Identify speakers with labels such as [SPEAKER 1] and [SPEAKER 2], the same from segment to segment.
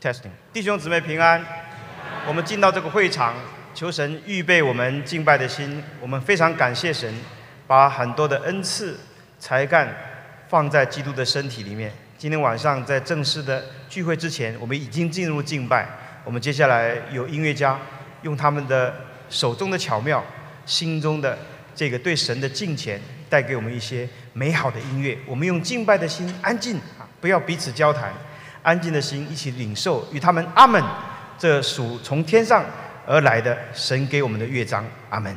[SPEAKER 1] Testing， 弟兄姊妹平安。我们进到这个会场，求神预备我们敬拜的心。我们非常感谢神，把很多的恩赐、才干放在基督的身体里面。今天晚上在正式的聚会之前，我们已经进入敬拜。我们接下来有音乐家用他们的手中的巧妙、心中的这个对神的敬虔，带给我们一些美好的音乐。我们用敬拜的心，安静啊，不要彼此交谈。安静的心一起领受，与他们阿门，这属从天上而来的神给我们的乐章，阿门。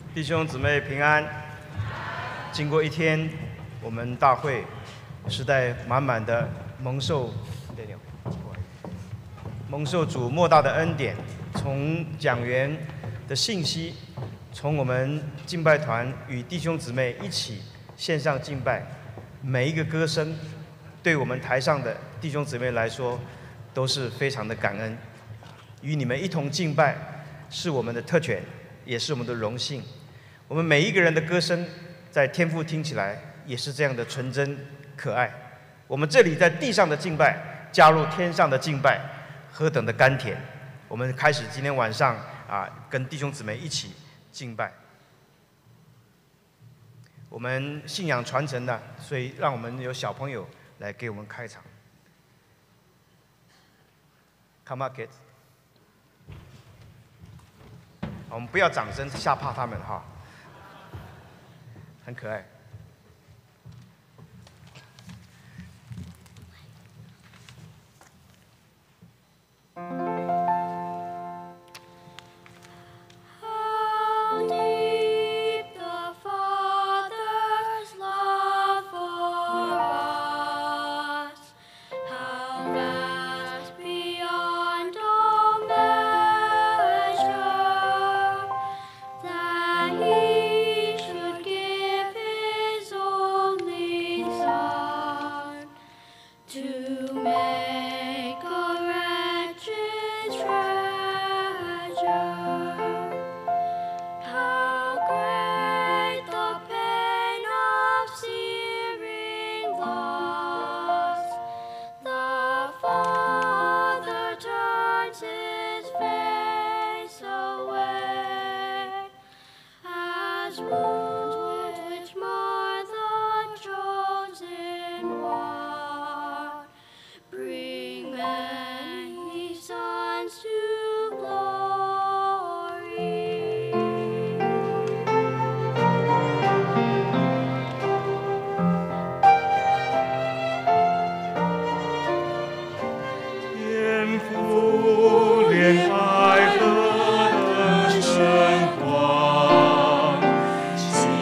[SPEAKER 1] 弟兄姊妹平安。经过一天，我们大会实在满满的蒙受主莫大的恩典，从讲员的信息，从我们敬拜团与弟兄姊妹一起线上敬拜，每一个歌声，对我们台上的弟兄姊妹来说，都是非常的感恩。与你们一同敬拜，是我们的特权，也是我们的荣幸。我们每一个人的歌声，在天父听起来也是这样的纯真可爱。我们这里在地上的敬拜，加入天上的敬拜，何等的甘甜！我们开始今天晚上跟弟兄姊妹一起敬拜。我们信仰传承的，所以让我们有小朋友来给我们开场。Come on, kids！ 我们不要掌声吓怕他们哈。很可爱。
[SPEAKER 2] 爱和的神光。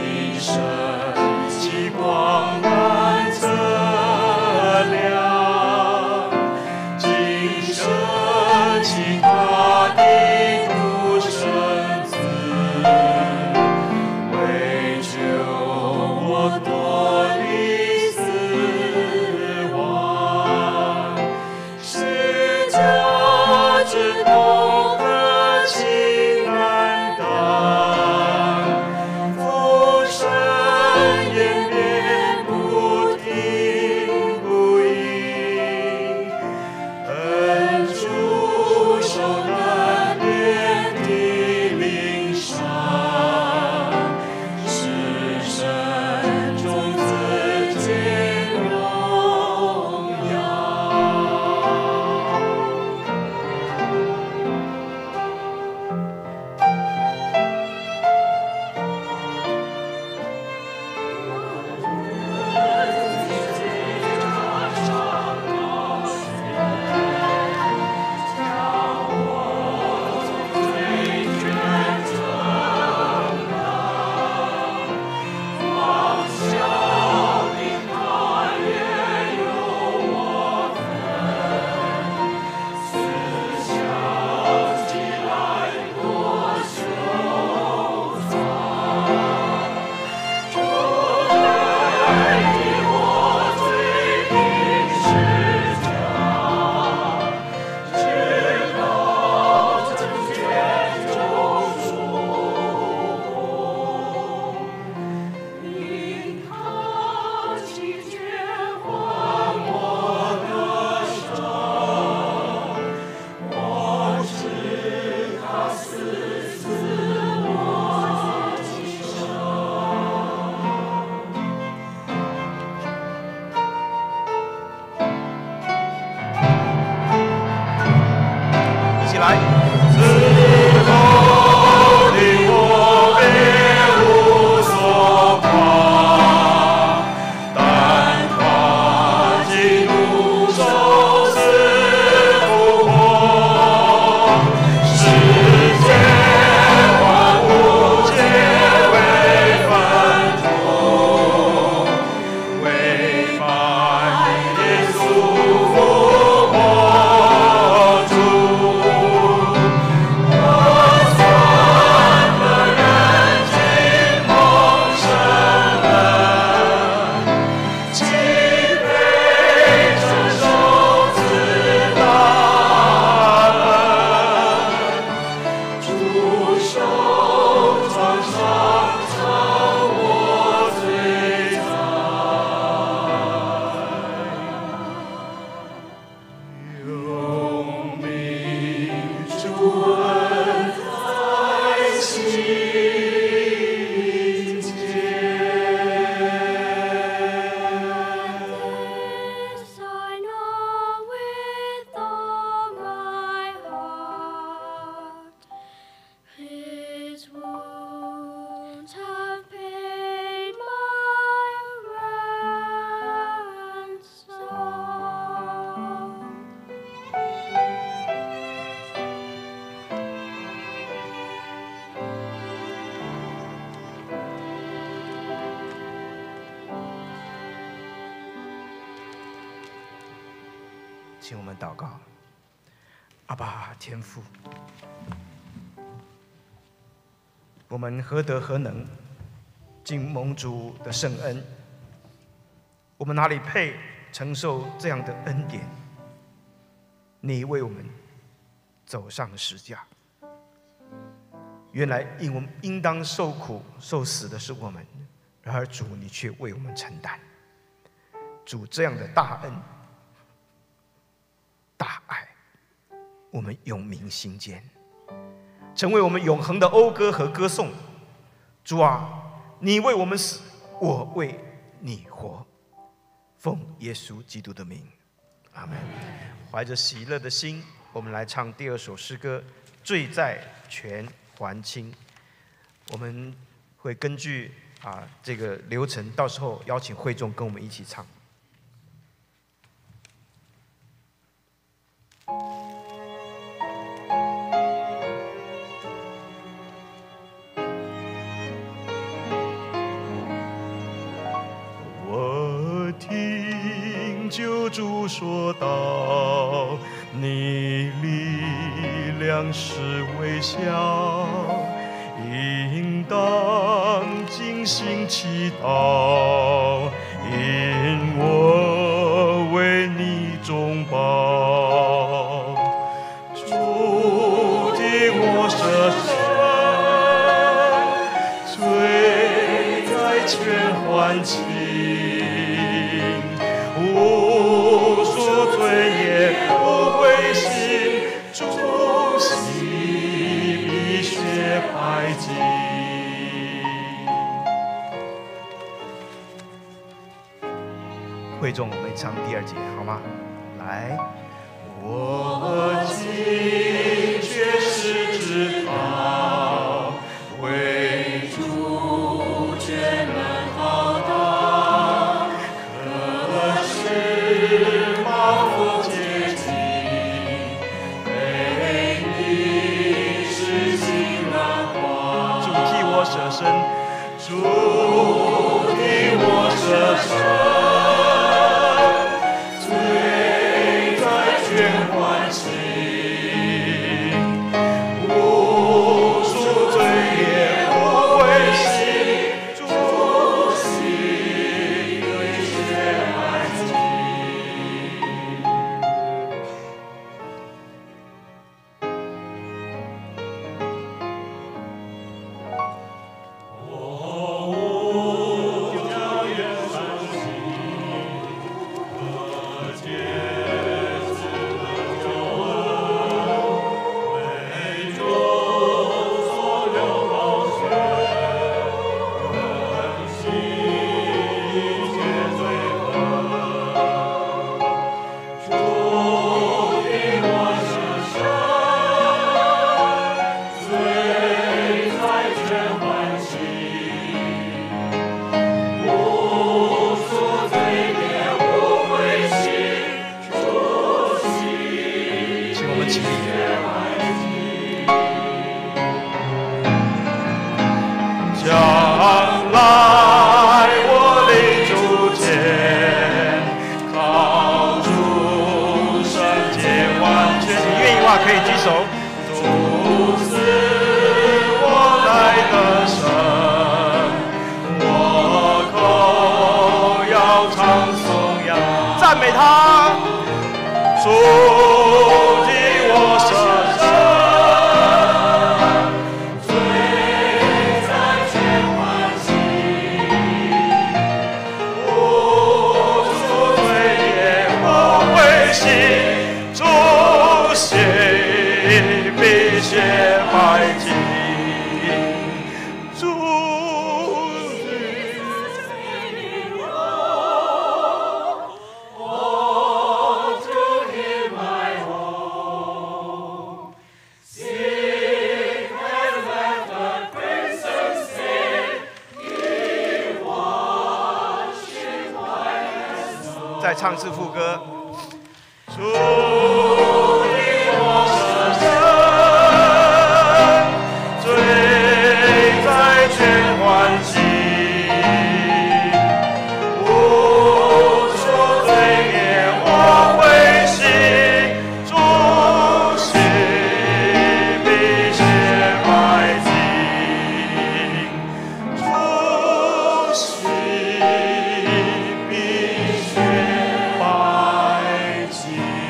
[SPEAKER 1] 请我们祷告。阿爸天父，我们何德何能，竟蒙主的圣恩？我们哪里配承受这样的恩典？你为我们走上了十架，原来应当受苦受死的是我们，然而主你却为我们承担。主这样的大恩大爱，我们永铭心间，成为我们永恒的讴歌和歌颂。主啊，你为我们死，我为你活。奉耶稣基督的名，阿门。怀着喜乐的心，我们来唱第二首诗歌《罪债全还清》。我们会根据这个流程，到时候邀请会众跟我们一起唱。
[SPEAKER 2] 我听救主说道，你力量是微小，应当尽心祈祷，因我为你中保。主替我舍身，罪债全还清，无数罪也不灰心，主洗比雪白净。
[SPEAKER 1] 会众，我们唱第二节好吗？来，
[SPEAKER 2] 我今确实知道，为主全能浩大，可是貌不接近，被你施尽了光。
[SPEAKER 1] 主替我舍身，
[SPEAKER 2] 主替我舍身。 主谢。
[SPEAKER 1] 再唱一次副歌。主领我深深，醉在全欢喜，无所罪孽我悔心，主心比血白净，主心比血白净。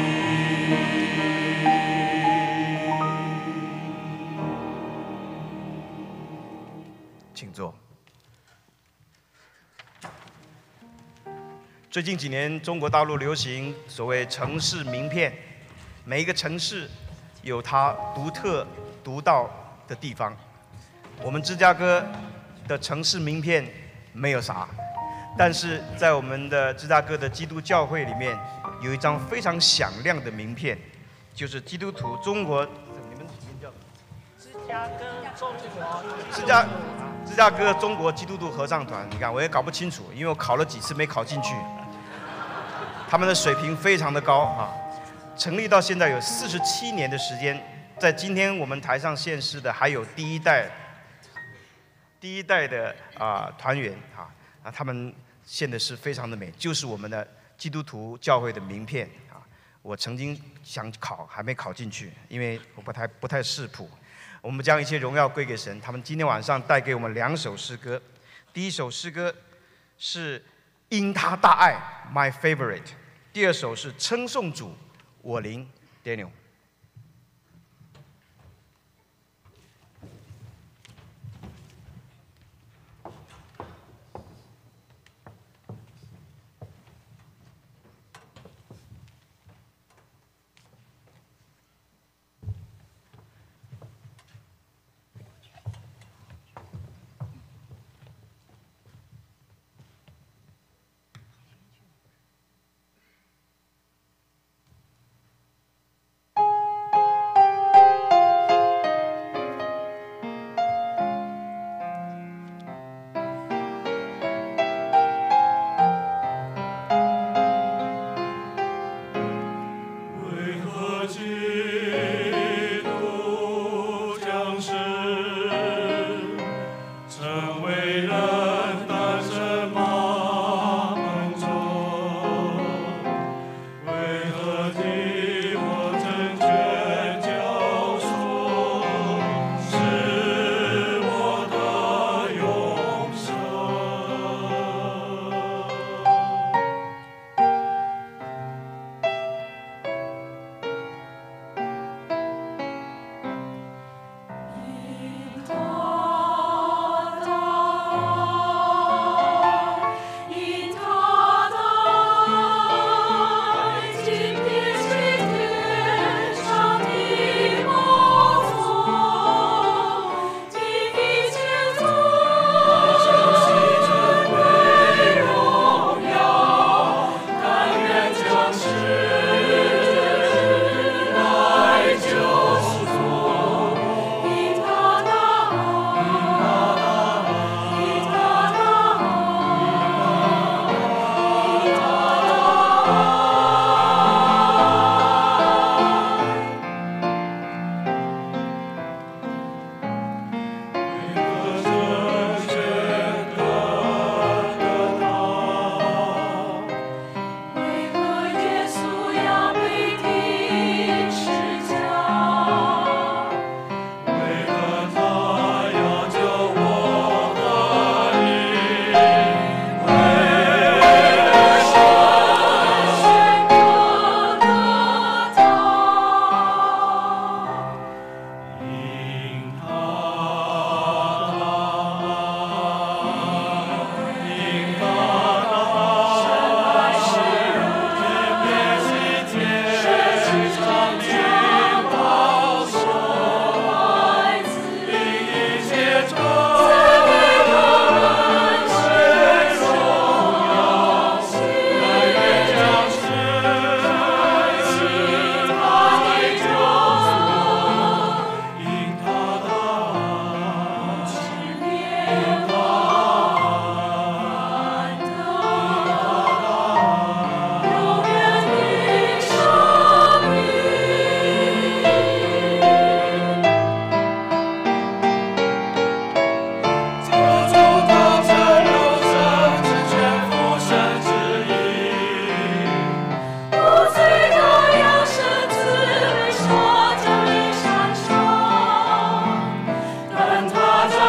[SPEAKER 1] 请坐。最近几年，中国大陆流行所谓城市名片，每一个城市有它独特、独到的地方。我们芝加哥的城市名片没有啥，但是在我们的芝加哥的基督教会里面，有一张非常响亮的名片，就是基督徒中国，你们名叫
[SPEAKER 3] 芝加哥中国
[SPEAKER 1] 芝加哥中国基督徒合唱团。你看，我也搞不清楚，因为我考了几次没考进去。他们的水平非常的高啊！成立到现在有47年的时间，在今天我们台上献诗的还有第一代的团员啊，他们献的诗非常的美，就是我们的基督徒教会的名片啊。我曾经想考，还没考进去，因为我不太识谱。我们将一切荣耀归给神。他们今天晚上带给我们2首诗歌，第一首诗歌是因他大爱 My Favorite， 第二首是称颂主我灵 Daniel。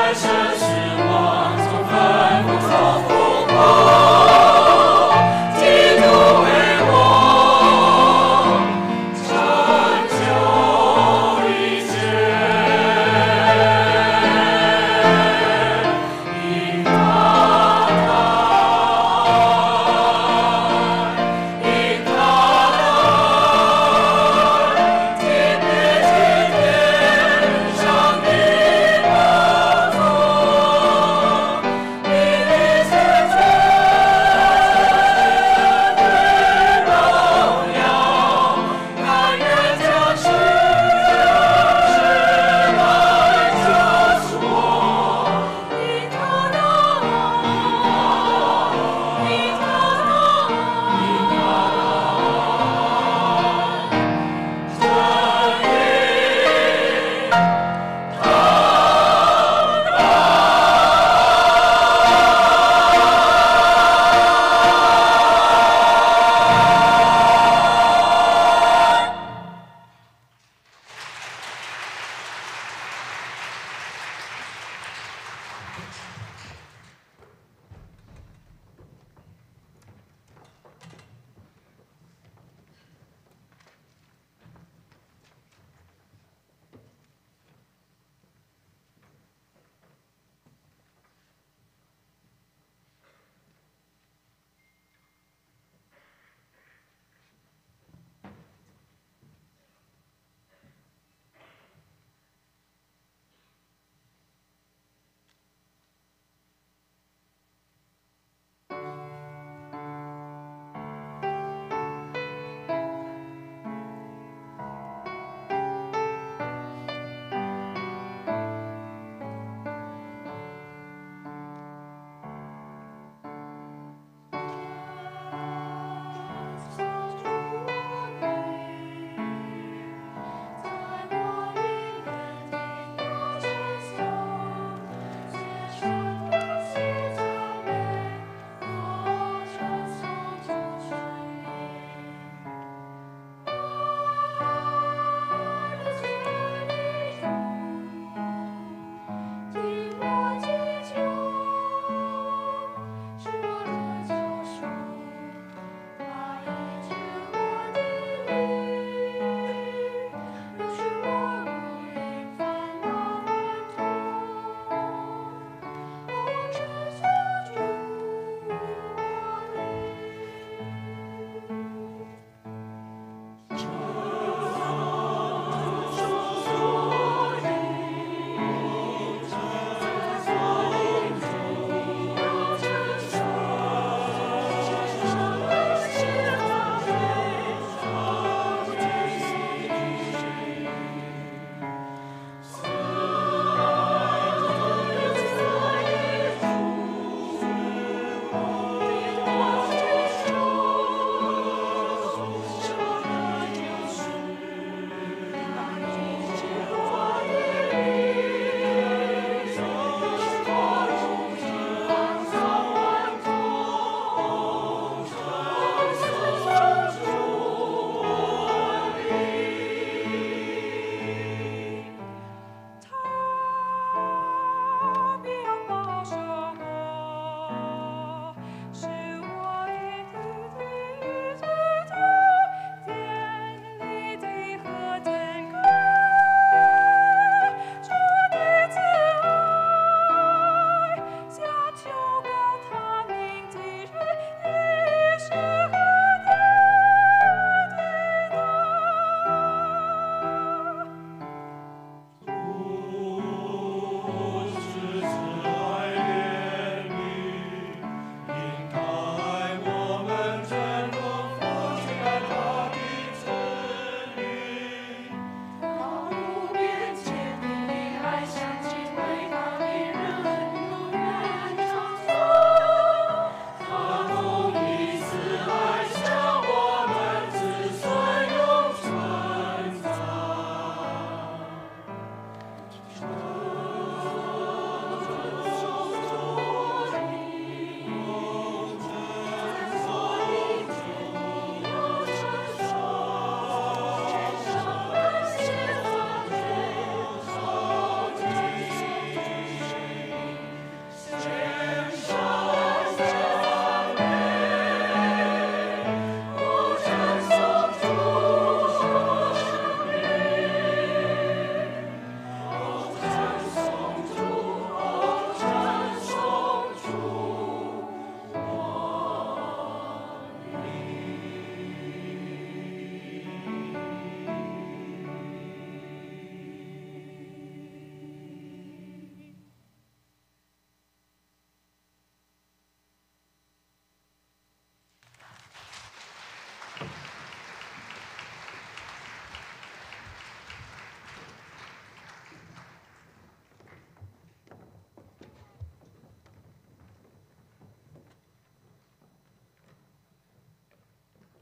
[SPEAKER 2] 主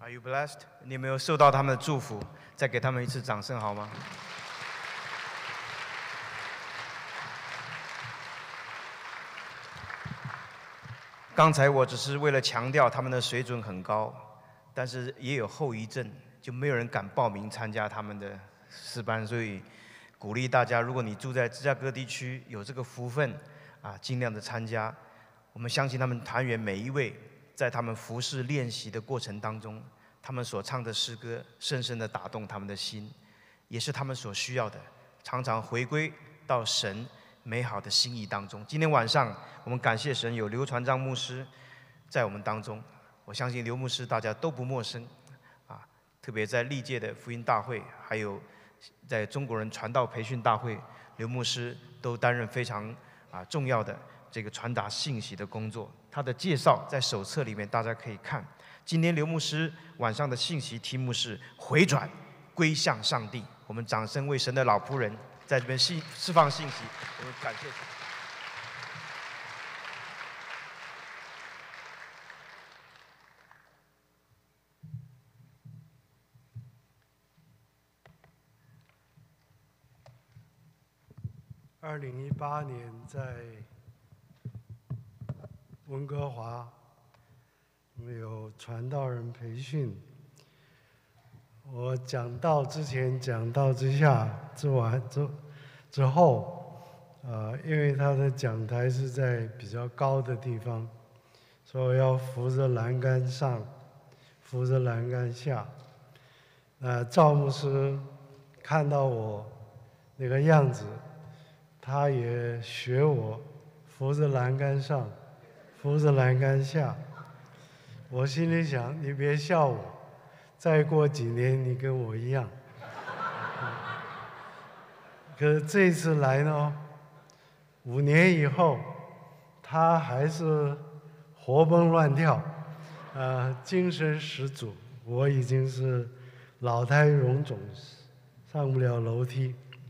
[SPEAKER 1] Are you blessed？ 你有没有受到他们的祝福？再给他们一次掌声好吗？刚才我只是为了强调他们的水准很高，但是也有后遗症，就没有人敢报名参加他们的诗班，所以鼓励大家，如果你住在芝加哥地区，有这个福分啊，尽量的参加。我们相信他们团员每一位，在他们服侍练习的过程当中，他们所唱的诗歌深深地打动他们的心，也是他们所需要的，常常回归到神美好的心意当中。今天晚上，我们感谢神有刘传章牧师在我们当中，我相信刘牧师大家都不陌生，啊，特别在历届的福音大会，还有在中国人传道培训大会，刘牧师都担任非常重要的这个传达信息的工作。他的介绍在手册里面大家可以看。今天刘牧师晚上的信息题目是回转归向上帝。我们掌声为神的老仆人在这边释放信息，我们感谢神。
[SPEAKER 4] 2018年在温哥华，我们有传道人培训。我讲道之前、讲道之下、之后，因为他的讲台是在比较高的地方，所以我要扶着栏杆上，扶着栏杆下。赵牧师看到我那个样子，他也学我，扶着栏杆上，扶着栏杆下。我心里想，你别笑我，再过几年你跟我一样。可是这次来呢，5年以后，他还是活蹦乱跳，精神十足。我已经是老态龙钟，上不了楼梯。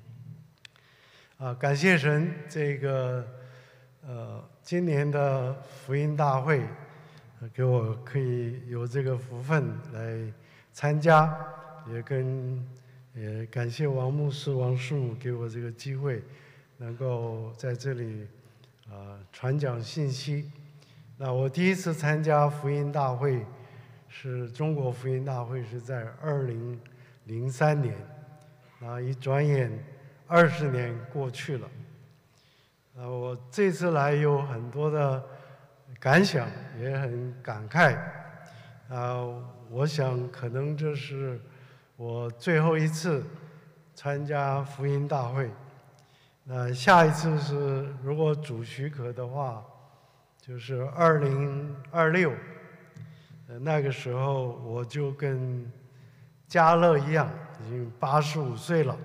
[SPEAKER 4] 感谢神，这个今年的福音大会，给我可以有这个福分来参加，也感谢王牧师、王师母给我这个机会，能够在这里传讲信息。那我第一次参加福音大会，是中国福音大会，是在2003年，一转眼20年过去了。我这次来有很多的感想，也很感慨。我想可能这是我最后一次参加福音大会。下一次是如果主许可的话，就是2026。那个时候我就跟嘉乐一样，已经85岁了。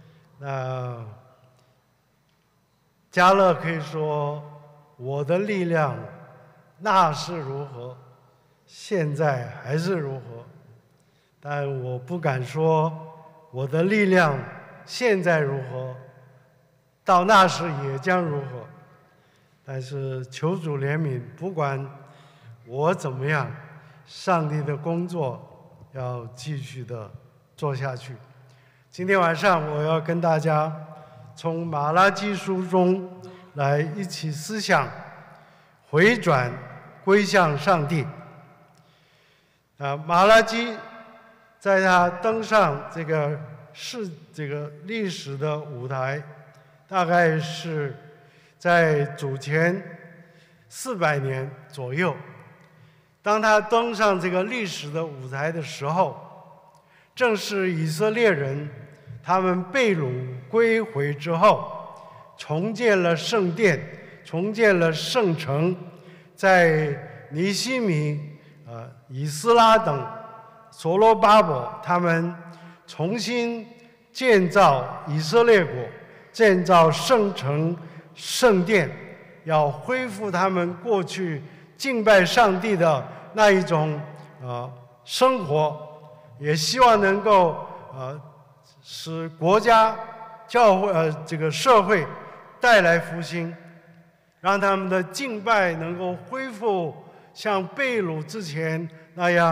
[SPEAKER 4] 嘉乐可以说，我的力量那是如何，现在还是如何，但我不敢说我的力量现在如何，到那时也将如何。但是求主怜悯，不管我怎么样，上帝的工作要继续的做下去。今天晚上我要跟大家从马拉基书中来一起思想回转归向上帝。马拉基在他登上这个历史的舞台，大概是在主前400年左右。当他登上这个历史的舞台的时候，正是以色列人他们被掳归回之后，重建了圣殿，重建了圣城，在尼希米、以斯拉等所罗巴伯他们重新建造以色列国，建造圣城、圣殿，要恢复他们过去敬拜上帝的那一种生活，也希望能够使国家、教会这个社会带来复兴，让他们的敬拜能够恢复像被掳之前那样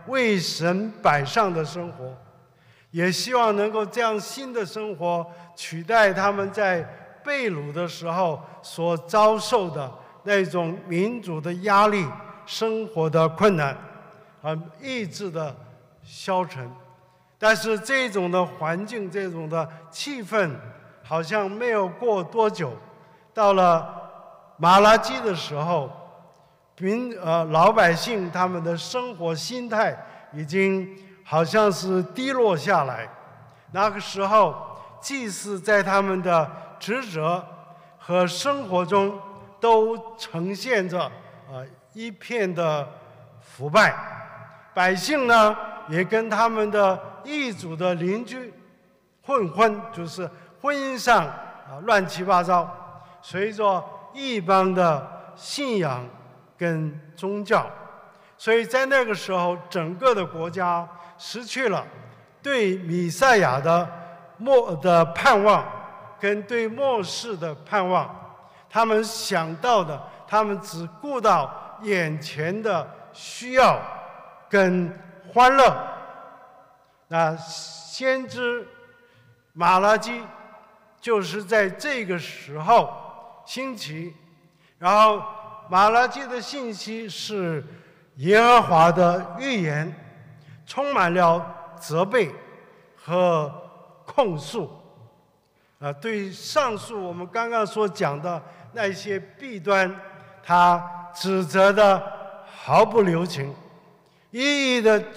[SPEAKER 4] 为神摆上的生活，也希望能够这样新的生活取代他们在被掳的时候所遭受的那种民主的压力、生活的困难意志的消沉。但是这种的环境、这种的气氛，好像没有过多久，到了马拉基的时候，老百姓他们的生活心态已经好像是低落下来。那个时候，祭司在他们的职责和生活中都呈现着一片的腐败，百姓呢也跟他们的异族的邻居混婚，就是婚姻上乱七八糟，随着异邦的信仰跟宗教，所以在那个时候，整个的国家失去了对弥赛亚的盼望，跟对末世的盼望。他们想到的，他们只顾到眼前的需要跟欢乐。那先知马拉基就是在这个时候兴起，然后马拉基的信息是耶和华的预言，充满了责备和控诉。对上述我们刚刚所讲的那些弊端，他指责的毫不留情，一一的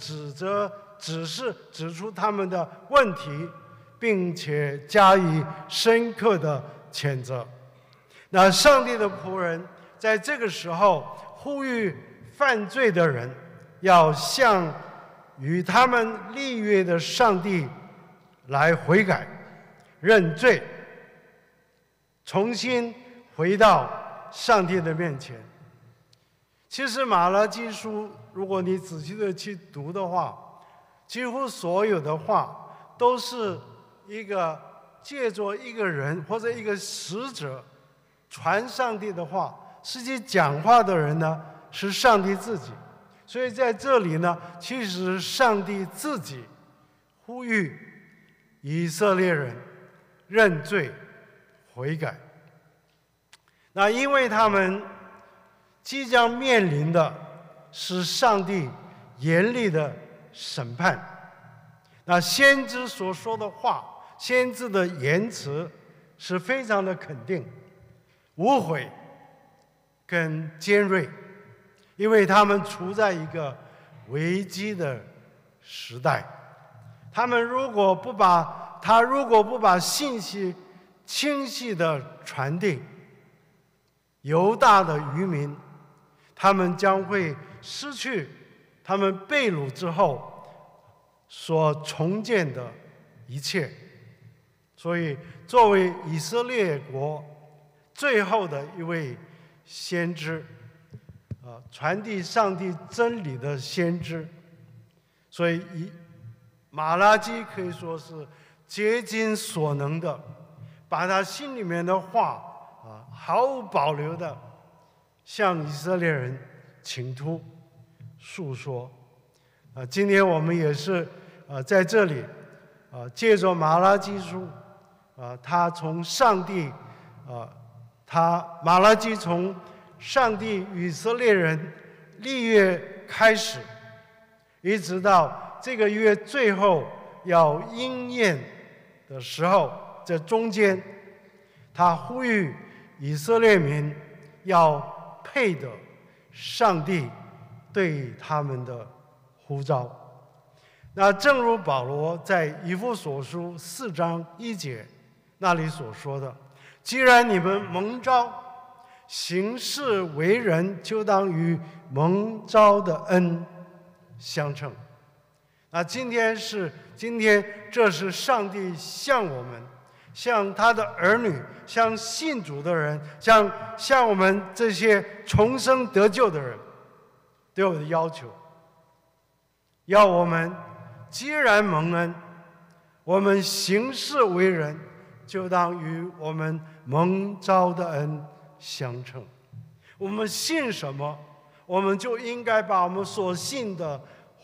[SPEAKER 4] 指出他们的问题，并且加以深刻的谴责。那上帝的仆人在这个时候呼吁犯罪的人要向与他们立约的上帝来悔改、认罪，重新回到上帝的面前。其实马拉基书，如果你仔细的去读的话，几乎所有的话都是借着一个人或者一个使者传上帝的话，实际讲话的人呢是上帝自己。所以在这里呢，其实上帝自己呼吁以色列人认罪悔改。那因为他们即将面临的是上帝严厉的审判，那先知所说的话，先知的言辞是非常的肯定、无悔跟尖锐，因为他们处在一个危机的时代。他们如果不把信息清晰的传递，犹大的渔民他们将会失去他们被掳之后所重建的一切。所以作为以色列国最后的一位先知，传递上帝真理的先知，所以马拉基可以说是竭尽所能的把他心里面的话毫无保留的向以色列人倾吐诉说。今天我们也是在这里借着马拉基书，他从上帝马拉基从上帝与以色列人立约开始，一直到这个月最后要应验的时候，这中间他呼吁以色列民要配得上帝对他们的呼召。那正如保罗在以弗所书4章1节那里所说的，既然你们蒙召行事为人，就当与蒙召的恩相称。那今天这是上帝向我们，向他的儿女，向信主的人，向我们这些重生得救的人对我的要求，要我们既然蒙恩，我们行事为人，就当与我们蒙召的恩相称。我们信什么，我们就应该把我们所信的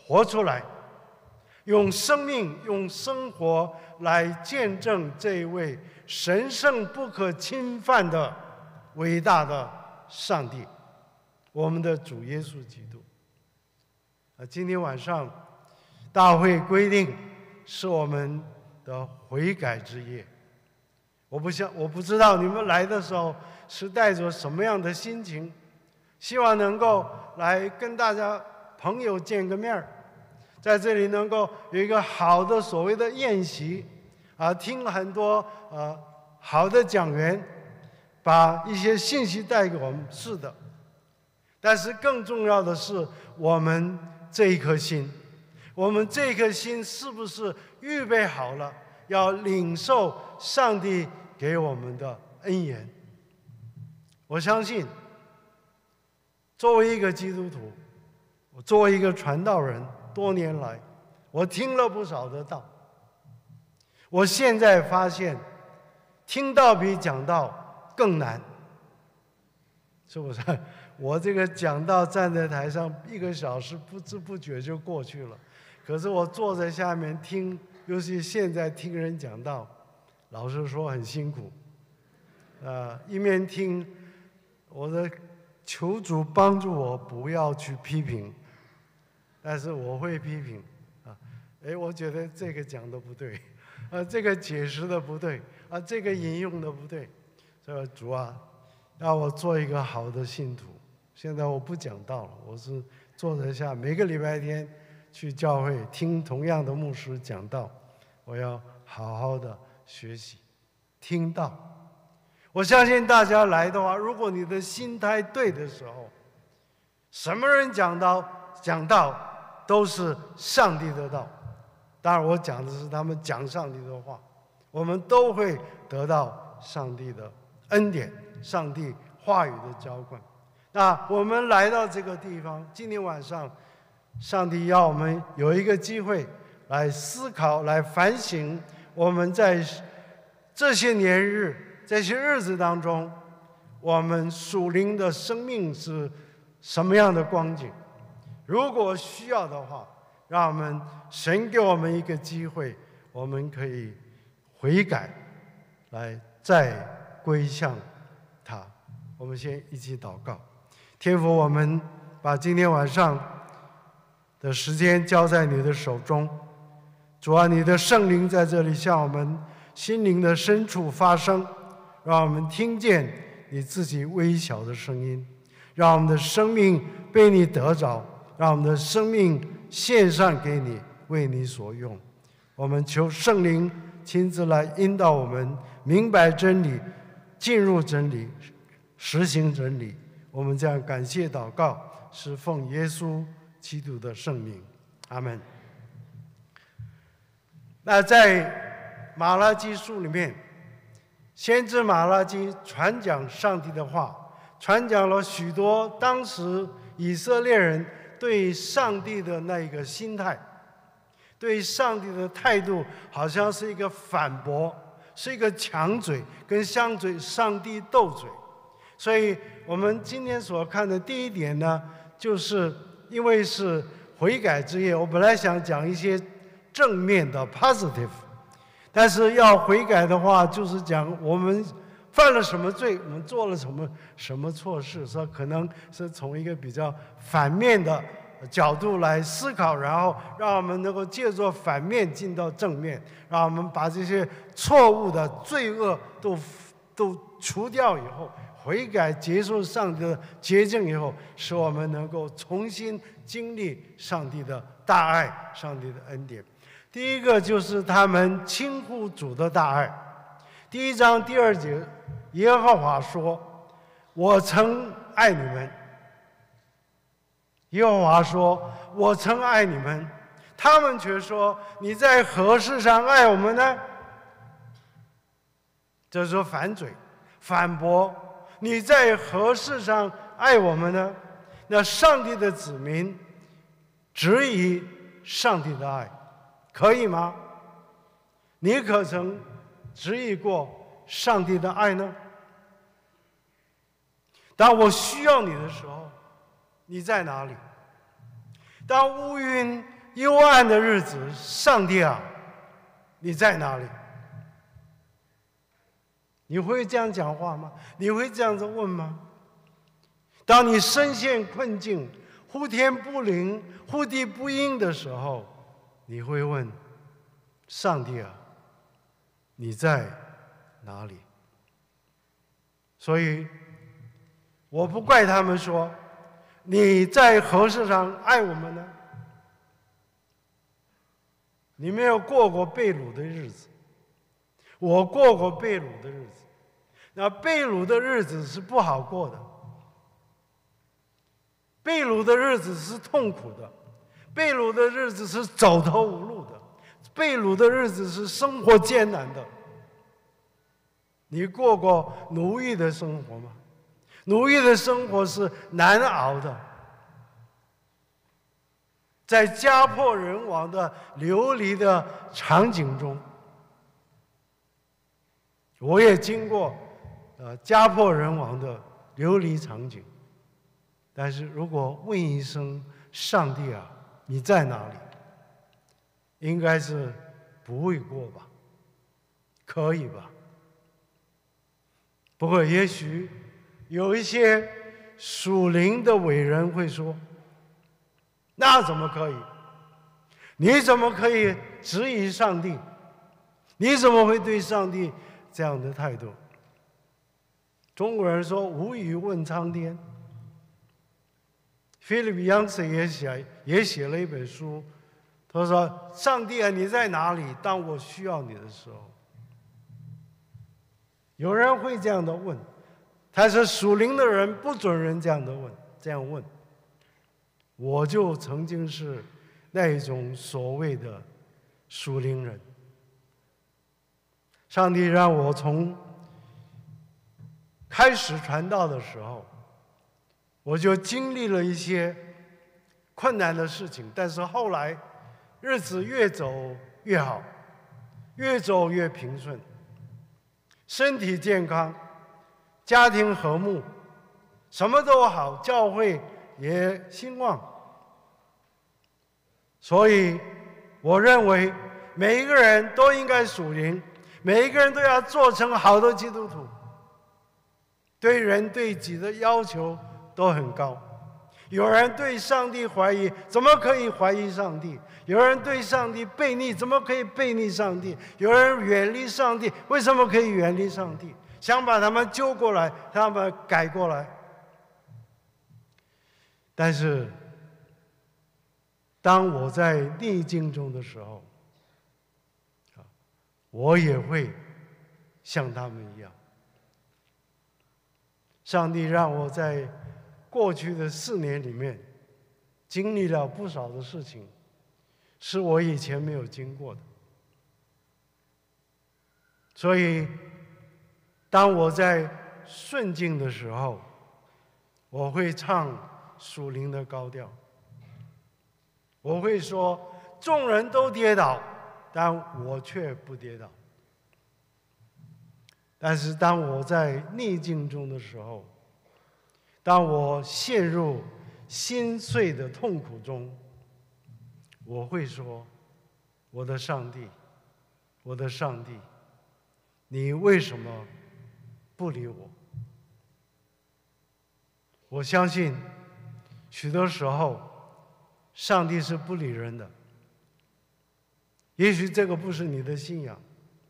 [SPEAKER 4] 活出来，用生命、用生活来见证这一位神圣不可侵犯的伟大的上帝，我们的主耶稣基督。今天晚上大会规定是我们的悔改之夜。我不知道你们来的时候是带着什么样的心情，希望能够来跟大家朋友见个面儿，在这里能够有一个好的所谓的宴席，听很多好的讲员把一些信息带给我们，是的。但是更重要的是我们这一颗心，我们这颗心是不是预备好了要领受上帝给我们的恩言？我相信作为一个基督徒，我作为一个传道人，多年来我听了不少的道。我现在发现听道比讲道更难，是不是？我这个讲道站在台上1个小时不知不觉就过去了，可是我坐在下面听，尤其现在听人讲道，老实说很辛苦。一面听，我的求主帮助我不要去批评，但是我会批评我觉得这个讲的不对，这个解释的不对，这个引用的不对。所以主啊，让我做一个好的信徒。现在我不讲道了，我是坐在下，每个礼拜天去教会听同样的牧师讲道，我要好好的学习听道。我相信大家来的话，如果你的心态对的时候，什么人讲道都是上帝的道。当然我讲的是他们讲上帝的话，我们都会得到上帝的恩典，上帝话语的浇灌。那我们来到这个地方，今天晚上上帝要我们有一个机会来思考，来反省我们在这些年日这些日子当中，我们属灵的生命是什么样的光景。如果需要的话，让我们神给我们一个机会，我们可以悔改，来再归向他。我们先一起祷告。天父，我们把今天晚上的时间交在你的手中。主啊，你的圣灵在这里向我们心灵的深处发声，让我们听见你自己微小的声音，让我们的生命被你得着，让我们的生命献上给你，为你所用。我们求圣灵亲自来引导我们明白真理，进入真理，实行真理。我们这样感谢祷告，是奉耶稣基督的圣名，阿们。那在马拉基书里面，先知马拉基传讲上帝的话，传讲了许多当时以色列人对上帝的那一个心态，对上帝的态度好像是一个反驳，是一个强嘴，跟上帝斗嘴。所以我们今天所看的第一点呢，就是因为是悔改之夜，我本来想讲一些正面的 positive， 但是要悔改的话，就是讲我们犯了什么罪，我们做了什么错事，所以可能是从一个比较反面的角度来思考，然后让我们能够借助反面进到正面，让我们把这些错误的罪恶都除掉以后，悔改接受上帝的洁净以后，使我们能够重新经历上帝的大爱，上帝的恩典。第一个就是他们轻忽主的大爱。第1章第2节，耶和华说：“我曾爱你们。”耶和华说：“我曾爱你们。”他们却说：“你在何事上爱我们呢？”这是反嘴、反驳。你在何事上爱我们呢？那上帝的子民质疑上帝的爱，可以吗？你可曾质疑过上帝的爱呢？当我需要你的时候，你在哪里？当乌云幽暗的日子，上帝啊，你在哪里？你会这样讲话吗？你会这样子问吗？当你身陷困境，呼天不灵，呼地不应的时候，你会问上帝啊，你在哪里？所以我不怪他们说你在何事上爱我们呢？你没有过过被掳的日子，我过过被掳的日子。那被掳的日子是不好过的，被掳的日子是痛苦的，被掳的日子是走投无路的，被掳的日子是生活艰难的。你过过奴役的生活吗？奴役的生活是难熬的，在家破人亡的流离的场景中，我也经过家破人亡的流离场景。但是如果问一声上帝啊，你在哪里？应该是不会过吧，可以吧？不过也许有一些属灵的伟人会说，那怎么可以？你怎么可以质疑上帝？你怎么会对上帝这样的态度？中国人说无语问苍天。菲利比杨斯也写了一本书，他说：“上帝啊，你在哪里？当我需要你的时候。”有人会这样的问，但是属灵的人不准人这样问。我就曾经是那一种所谓的属灵人。上帝让我从开始传道的时候，我就经历了一些困难的事情，但是后来日子越走越好，越走越平顺，身体健康，家庭和睦，什么都好，教会也兴旺。所以我认为每一个人都应该属灵，每一个人都要做成好的基督徒。对人对己的要求都很高。有人对上帝怀疑，怎么可以怀疑上帝？有人对上帝悖逆，怎么可以悖逆上帝？有人远离上帝，为什么可以远离上帝？想把他们揪过来，他们改过来。但是当我在逆境中的时候，我也会像他们一样。上帝让我在过去的4年里面经历了不少的事情，是我以前没有经过的。所以当我在顺境的时候，我会唱属灵的高调，我会说众人都跌倒，但我却不跌倒。但是当我在逆境中的时候，当我陷入心碎的痛苦中，我会说：我的上帝，我的上帝，你为什么不理我？我相信许多时候上帝是不理人的。也许这个不是你的信仰，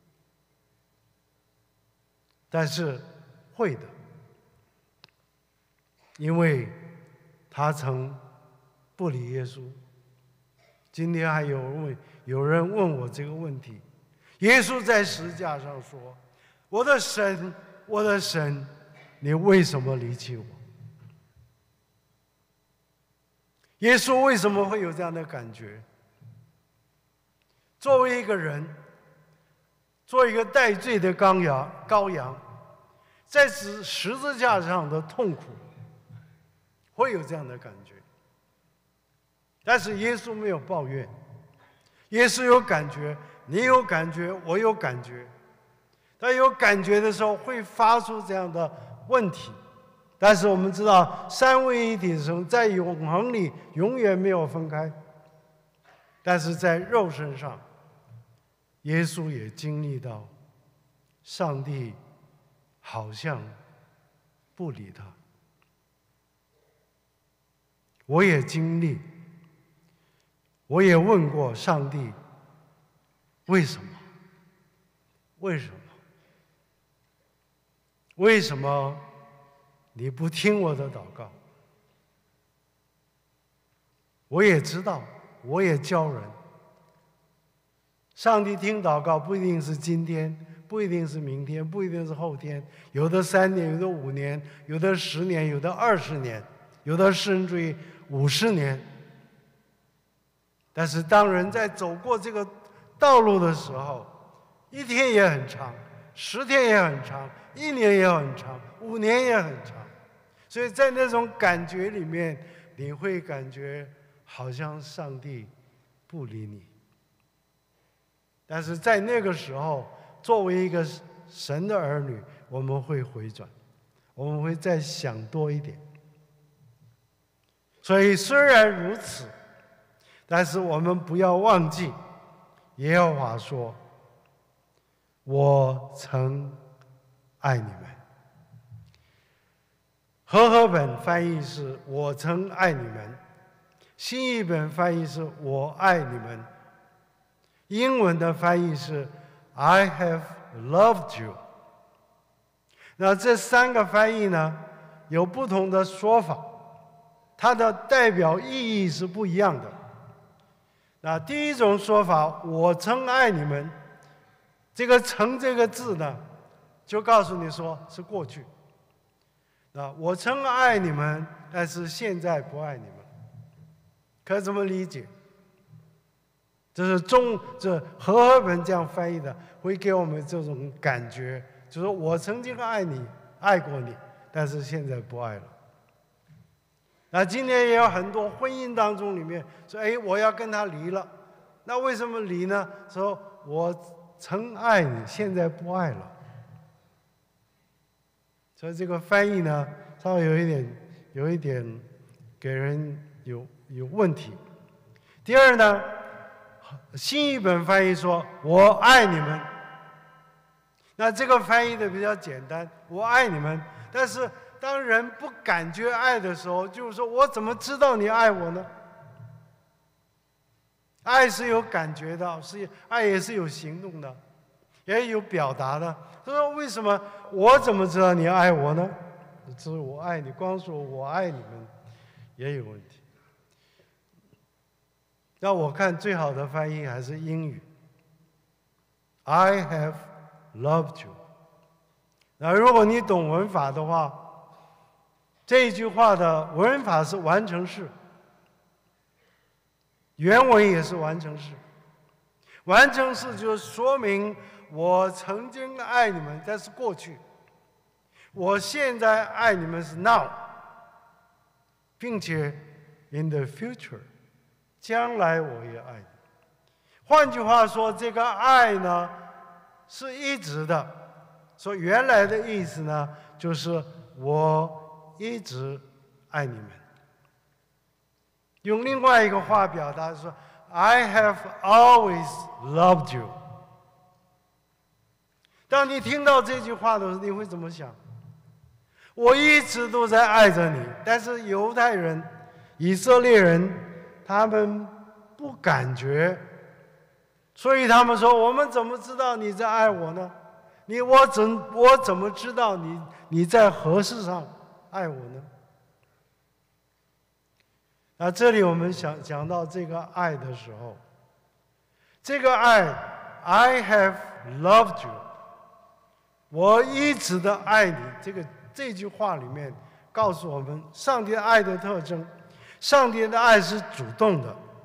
[SPEAKER 4] 但是会的，因为他曾不理耶稣。今天还有人问我这个问题，耶稣在十字架上说：我的神，我的神，你为什么离弃我？耶稣为什么会有这样的感觉？作为一个人，做一个代罪的羔羊，在十字架上的痛苦，会有这样的感觉。但是耶稣没有抱怨，耶稣有感觉，你有感觉，我有感觉。他有感觉的时候会发出这样的问题，但是我们知道三位一体的神在永恒里永远没有分开。 但是在肉身上，耶稣也经历到上帝好像不理他。我也经历，我也问过上帝，为什么？为什么？为什么你不听我的祷告？我也知道，我也教人，上帝听祷告不一定是今天，不一定是明天，不一定是后天，有的3年，有的5年，有的10年，有的20年，有的甚至于50年。但是当人在走过这个道路的时候，1天也很长，10天也很长，1年也很长，5年也很长。所以在那种感觉里面，你会感觉好像上帝不理你。但是在那个时候，作为一个神的儿女，我们会回转，我们会再想多一点。所以虽然如此，但是我们不要忘记，耶和华说：“我曾爱你们。”和合本翻译是“我曾爱你们”，新译本翻译是“我爱你们”，英文的翻译是 "I have loved you"。那这3个翻译呢，有不同的说法，它的代表意义是不一样的。那第一种说法，我曾爱你们，这个曾这个字呢，就告诉你说是过去。那我曾爱你们，但是现在不爱你们，可怎么理解？这和合本这样翻译的，会给我们这种感觉，就是我曾经爱你，爱过你，但是现在不爱了。那今天也有很多婚姻当中里面说，我要跟他离了，那为什么离呢？说我曾爱你，现在不爱了。所以这个翻译呢，稍微有一点给人有问题。第二呢，新译本翻译说我爱你们，那这个翻译的比较简单，我爱你们。但是当人不感觉爱的时候，就是说我怎么知道你爱我呢？爱是有感觉的，爱也是有行动的，也有表达的。他说为什么我怎么知道你爱我呢？只是我爱你，光说我爱你们也有问题。那我看最好的翻译还是英语 ，I have loved you。那如果你懂文法的话，这一句话的文法是完成式，原文也是完成式。完成式就说明我曾经爱你们，但是过去；我现在爱你们是 now， 并且 in the future， 将来我也爱你。换句话说，这个爱呢是一直的。说原来的意思呢，就是我一直爱你们。用另外一个话表达说 I have always loved you。 当你听到这句话的时候，你会怎么想？我一直都在爱着你，但是犹太人、以色列人他们不感觉，所以他们说我们怎么知道你在爱我呢？我怎么知道你在何事上爱我呢？那这里我们讲到这个爱的时候，这个爱 I have loved you， 我一直的爱你，这句话里面告诉我们上帝爱的特征。上帝的爱是主动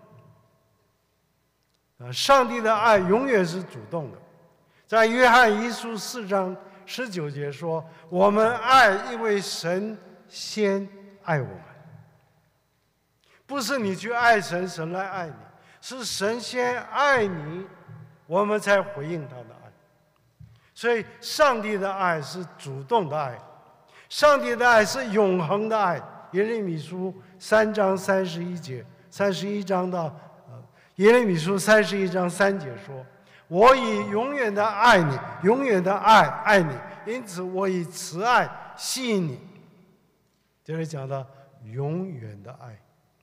[SPEAKER 4] 的，上帝的爱永远是主动的。在约翰一书4章19节说，我们爱因为神先爱我们。不是你去爱神，神来爱你，是神先爱你，我们才回应他的爱。所以上帝的爱是主动的爱，上帝的爱是永恒的爱。耶利米书3章31节，31章到耶利米书31章3节说：“我以永远的爱你，永远的爱爱你，因此我以慈爱吸引你。”这里讲到永远的爱。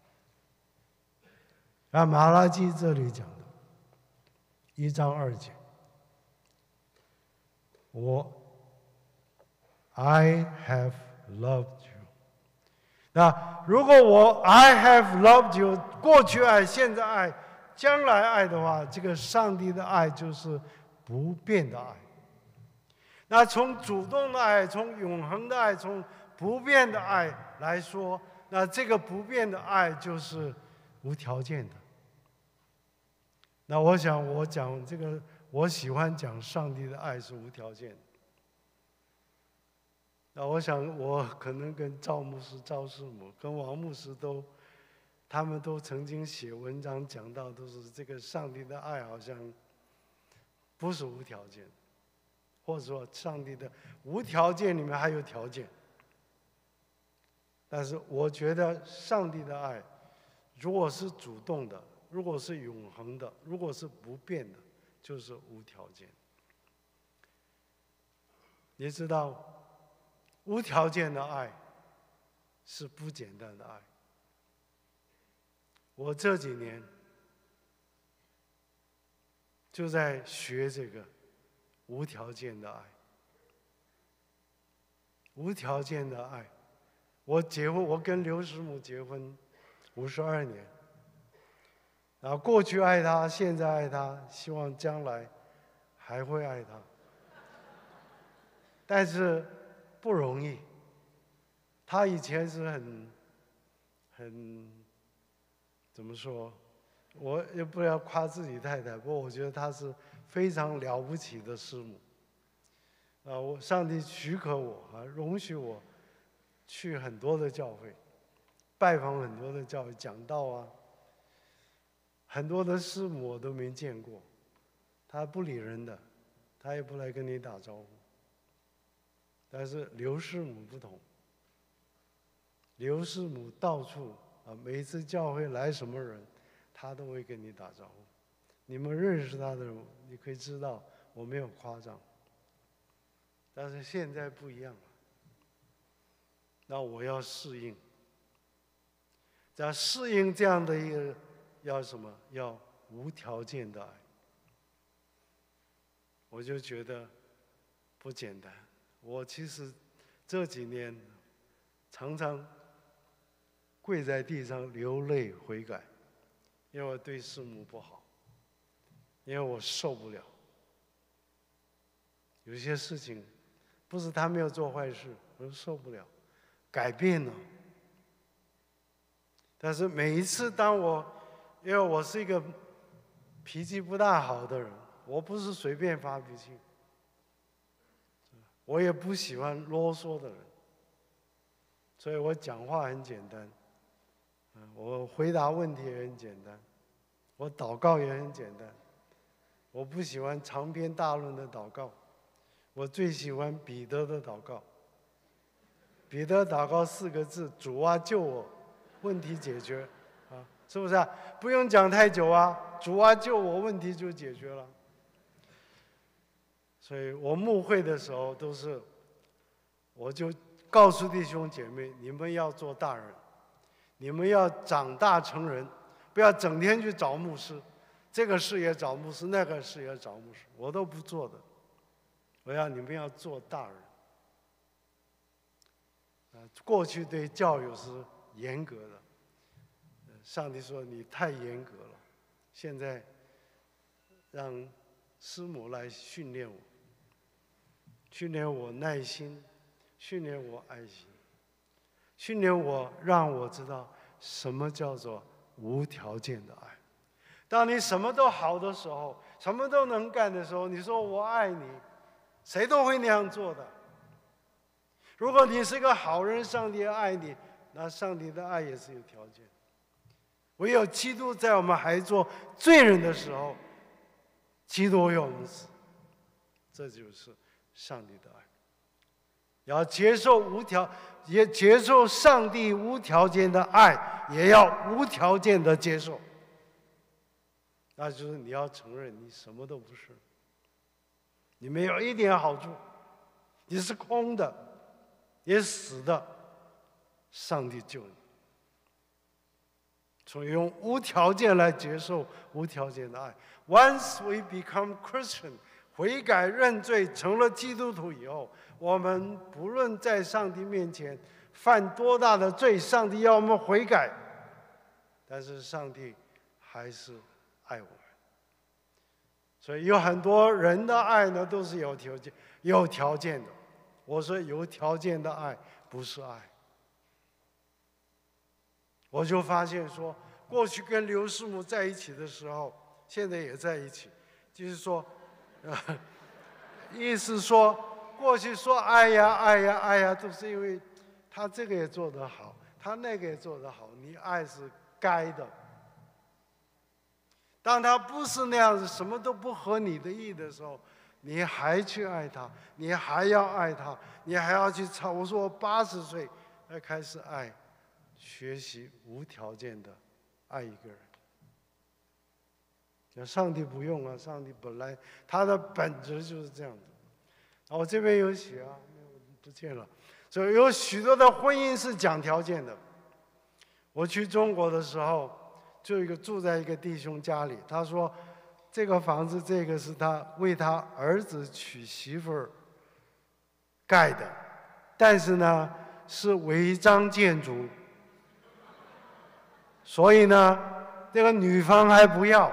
[SPEAKER 4] 而马拉基这里讲的1章2节，I have loved you。那如果我 I have loved you， 过去爱、现在爱、将来爱的话，这个上帝的爱就是不变的爱。那从主动的爱、从永恒的爱、从不变的爱来说，那这个不变的爱就是无条件的。那我想我讲这个，我喜欢讲上帝的爱是无条件的。那我想我可能跟赵牧师、赵师母、跟王牧师他们都曾经写文章讲到，都是这个上帝的爱好像不是无条件，或者说上帝的无条件里面还有条件。但是我觉得上帝的爱，如果是主动的，如果是永恒的，如果是不变的，就是无条件。你知道，无条件的爱是不简单的爱。我这几年就在学这个无条件的爱。无条件的爱，我跟刘师母结婚52年，然后过去爱她，现在爱她，希望将来还会爱她。但是不容易。她以前是很怎么说？我也不要夸自己太太，不过我觉得她是非常了不起的师母。上帝许可我容许我去很多的教会，拜访很多的教会讲道啊。很多的师母我都没见过，她不理人的，她也不来跟你打招呼。但是刘师母不同，刘师母到处每一次教会来什么人，她都会跟你打招呼。你们认识她的人，你可以知道我没有夸张。但是现在不一样了，那我要适应。要适应这样的一个，要什么？要无条件的爱。我就觉得不简单。我其实这几年常常跪在地上流泪悔改，因为我对师母不好，因为我受不了。有些事情不是他没有做坏事，我受不了，改变了。但是每一次当因为我是一个脾气不大好的人，我不是随便发脾气，我也不喜欢啰嗦的人，所以我讲话很简单，我回答问题也很简单，我祷告也很简单，我不喜欢长篇大论的祷告，我最喜欢彼得的祷告。彼得祷告4个字：主啊，救我，问题解决，是不是啊？不用讲太久啊，主啊，救我，问题就解决了。所以我牧会的时候我就告诉弟兄姐妹，你们要做大人，你们要长大成人，不要整天去找牧师，这个事也找牧师，那个事也找牧师，我都不做的。我要你们要做大人。过去对教友是严格的，上帝说你太严格了，现在让师母来训练我，训练我耐心，训练我爱心，训练我，让我知道什么叫做无条件的爱。当你什么都好的时候，什么都能干的时候，你说我爱你，谁都会那样做的。如果你是个好人，上帝爱你，那上帝的爱也是有条件。唯有基督在我们还做罪人的时候，基督为我们死，这就是上帝的爱。要接受也接受上帝无条件的爱，也要无条件的接受。 那就是你要承认你什么都不是，你没有一点好处，你是空的，也死的，上帝救你。所以用无条件来接受无条件的爱。Once we become Christian， 悔改认罪成了基督徒以后，我们不论在上帝面前犯多大的罪，上帝要我们悔改，但是上帝还是爱我们。所以有很多人的爱呢，都是有条件的。我说有条件的爱不是爱。我就发现说，过去跟刘师母在一起的时候，现在也在一起，就是说，意思说，过去说爱呀爱呀爱呀，都是因为他这个也做得好，他那个也做得好，你爱是该的。当他不是那样子，什么都不合你的意的时候，你还去爱他，你还要爱他，你还要去吵。我说我80岁才开始爱，学习无条件的爱一个人。那上帝不用啊，上帝本来他的本质就是这样子。我这边有写啊，不见了。所以有许多的婚姻是讲条件的。我去中国的时候，就住在一个弟兄家里，他说这个房子这个是他为他儿子娶媳妇儿盖的，但是呢是违章建筑，所以呢这个女方还不要，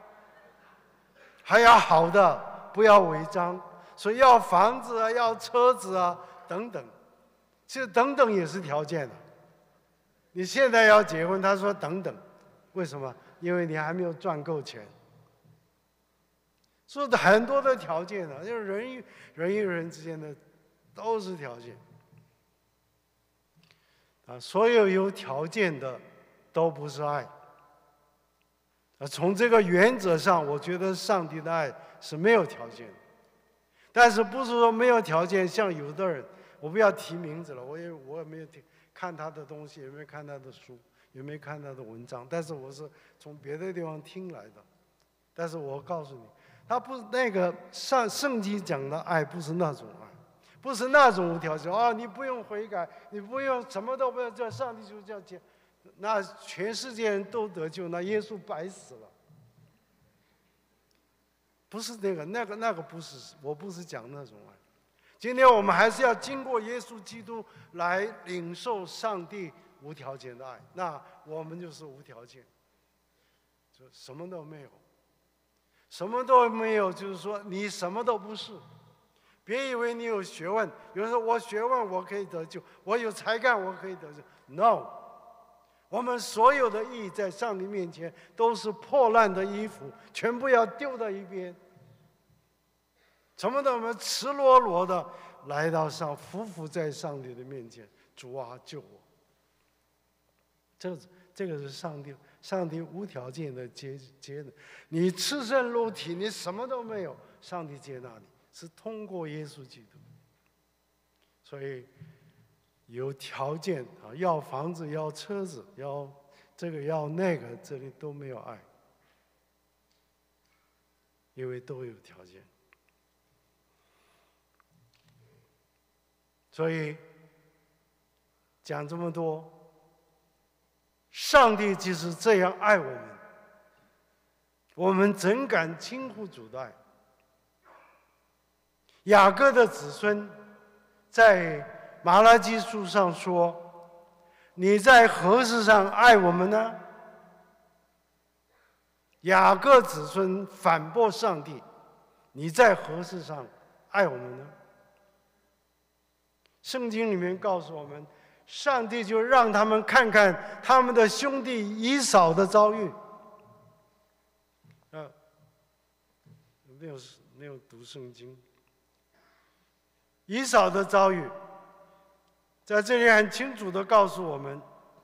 [SPEAKER 4] 还要好的，不要违章，所以要房子啊，要车子啊等等。其实等等也是条件的。你现在要结婚，他说等等，为什么？因为你还没有赚够钱。所以很多的条件呢，就是人与人之间的都是条件。所有有条件的都不是爱。从这个原则上，我觉得上帝的爱是没有条件的。但是不是说没有条件，像有的人，我不要提名字了，我也没有看他的东西，也没有看他的书，也没有看他的文章，但是我是从别的地方听来的。但是我告诉你，他不是那个圣经讲的爱，不是那种爱，不是那种无条件啊！你不用悔改，你不用什么都不要，叫上帝就这样讲，那全世界人都得救，那耶稣白死了。不是那个不是，我不是讲那种爱。今天我们还是要经过耶稣基督来领受上帝无条件的爱，那我们就是无条件，就什么都没有，什么都没有，就是说你什么都不是。别以为你有学问，有人说我学问我可以得救，我有才干我可以得救。No， 我们所有的义在上帝面前都是破烂的衣服，全部要丢到一边。什么都我们赤裸裸的来到匍匐在上帝的面前，主啊救我。这个是上帝无条件的接纳你，赤身露体，你什么都没有，上帝接纳你，是通过耶稣基督。所以有条件啊，要房子，要车子，要这个要那个，这里都没有爱，因为都有条件。所以讲这么多，上帝即使这样爱我们，我们怎敢轻忽主的爱？雅各的子孙在马拉基书上说：“你在何事上爱我们呢？”雅各子孙反驳上帝：“你在何事上爱我们呢？”圣经里面告诉我们，上帝就让他们看看他们的兄弟以扫的遭遇。没有读圣经。以扫的遭遇，在这里很清楚地告诉我们。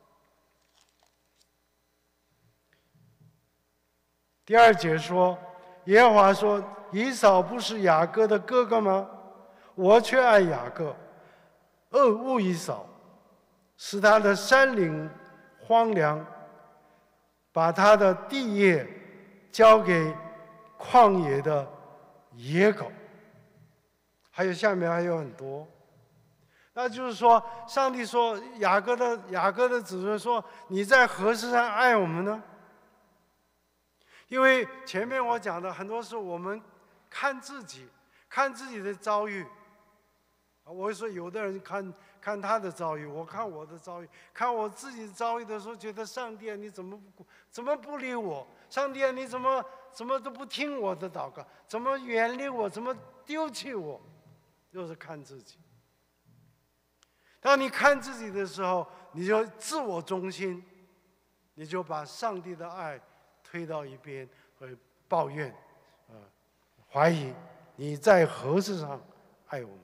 [SPEAKER 4] 第2节说，耶和华说：“以扫不是雅各的哥哥吗？我却爱雅各，恶恶以扫，使他的山岭荒凉，把他的地业交给旷野的野狗，还有下面还有很多。那就是说，上帝说雅各的子孙说：“你在何事上爱我们呢？”因为前面我讲的很多是我们看自己的遭遇。我会说，有的人看他的遭遇，我看我的遭遇，看我自己遭遇的时候，觉得上帝啊，你怎么不理我？上帝啊，你怎么都不听我的祷告？怎么远离我？怎么丢弃我？又是看自己。当你看自己的时候，你就自我中心，你就把上帝的爱推到一边，会抱怨，怀疑你在何事上爱我们？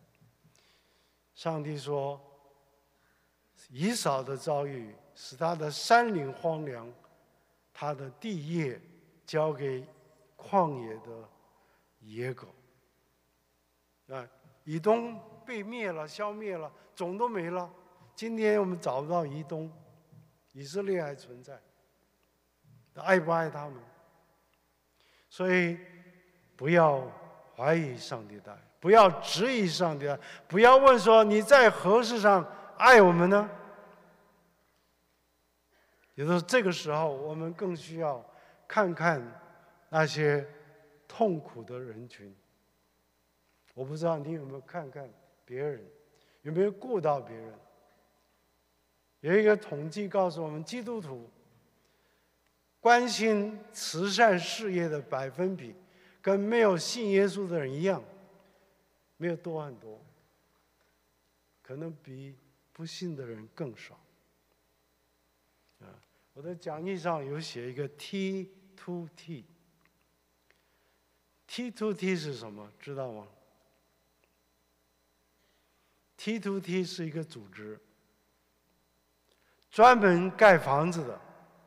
[SPEAKER 4] 上帝说，以扫的遭遇使他的山岭荒凉，他的地业交给旷野的野狗。以东被灭了，消灭了，种都没了。今天我们找不到以东，以色列还存在，爱不爱他们？所以不要怀疑上帝的爱，不要质疑上帝的爱，不要问说你在何事上爱我们呢？也就是这个时候，我们更需要看看那些痛苦的人群。我不知道你有没有看看别人，有没有顾到别人？有一个统计告诉我们，基督徒关心慈善事业的百分比，跟没有信耶稣的人一样，没有多很多，可能比不信的人更少。我的讲义上有写一个 T2T。T2T 是什么？知道吗？T2T 是一个组织，专门盖房子的。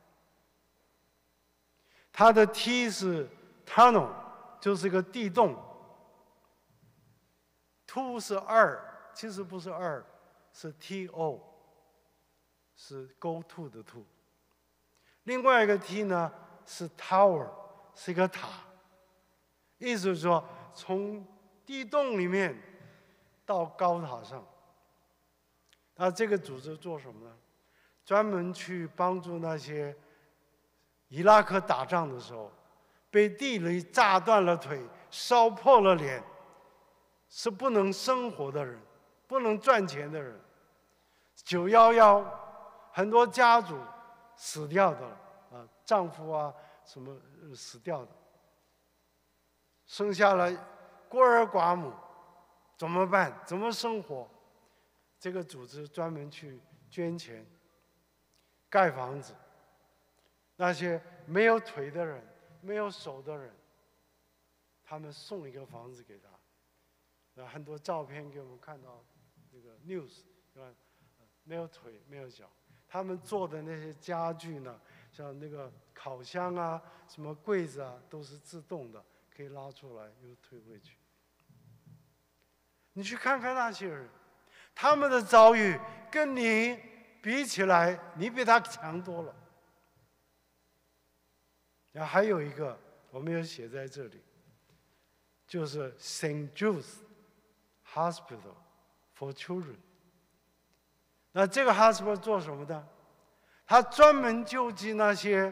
[SPEAKER 4] 它的 T 是 tunnel， 就是一个地洞。2是2，其实不是2，是 TO， 是 go to 的 to。另外一个 T 呢是 tower， 是一个塔。意思是说，从地洞里面到高塔上。那这个组织做什么呢？专门去帮助那些伊拉克打仗的时候，被地雷炸断了腿、烧破了脸，是不能生活的人，不能赚钱的人。911，很多家族死掉的了，丈夫啊什么死掉的，生下了孤儿寡母，怎么办？怎么生活？这个组织专门去捐钱、盖房子。那些没有腿的人、没有手的人，他们送一个房子给他。很多照片给我们看到，那个 news， 对吧？没有腿、没有脚，他们做的那些家具呢，像那个烤箱啊、什么柜子啊，都是自动的，可以拉出来又推回去。你去看看那些人，他们的遭遇跟你比起来，你比他强多了。然后还有一个，我没有写在这里，就是 St. Jude's Hospital for Children。那这个 hospital 做什么的？他专门救济那些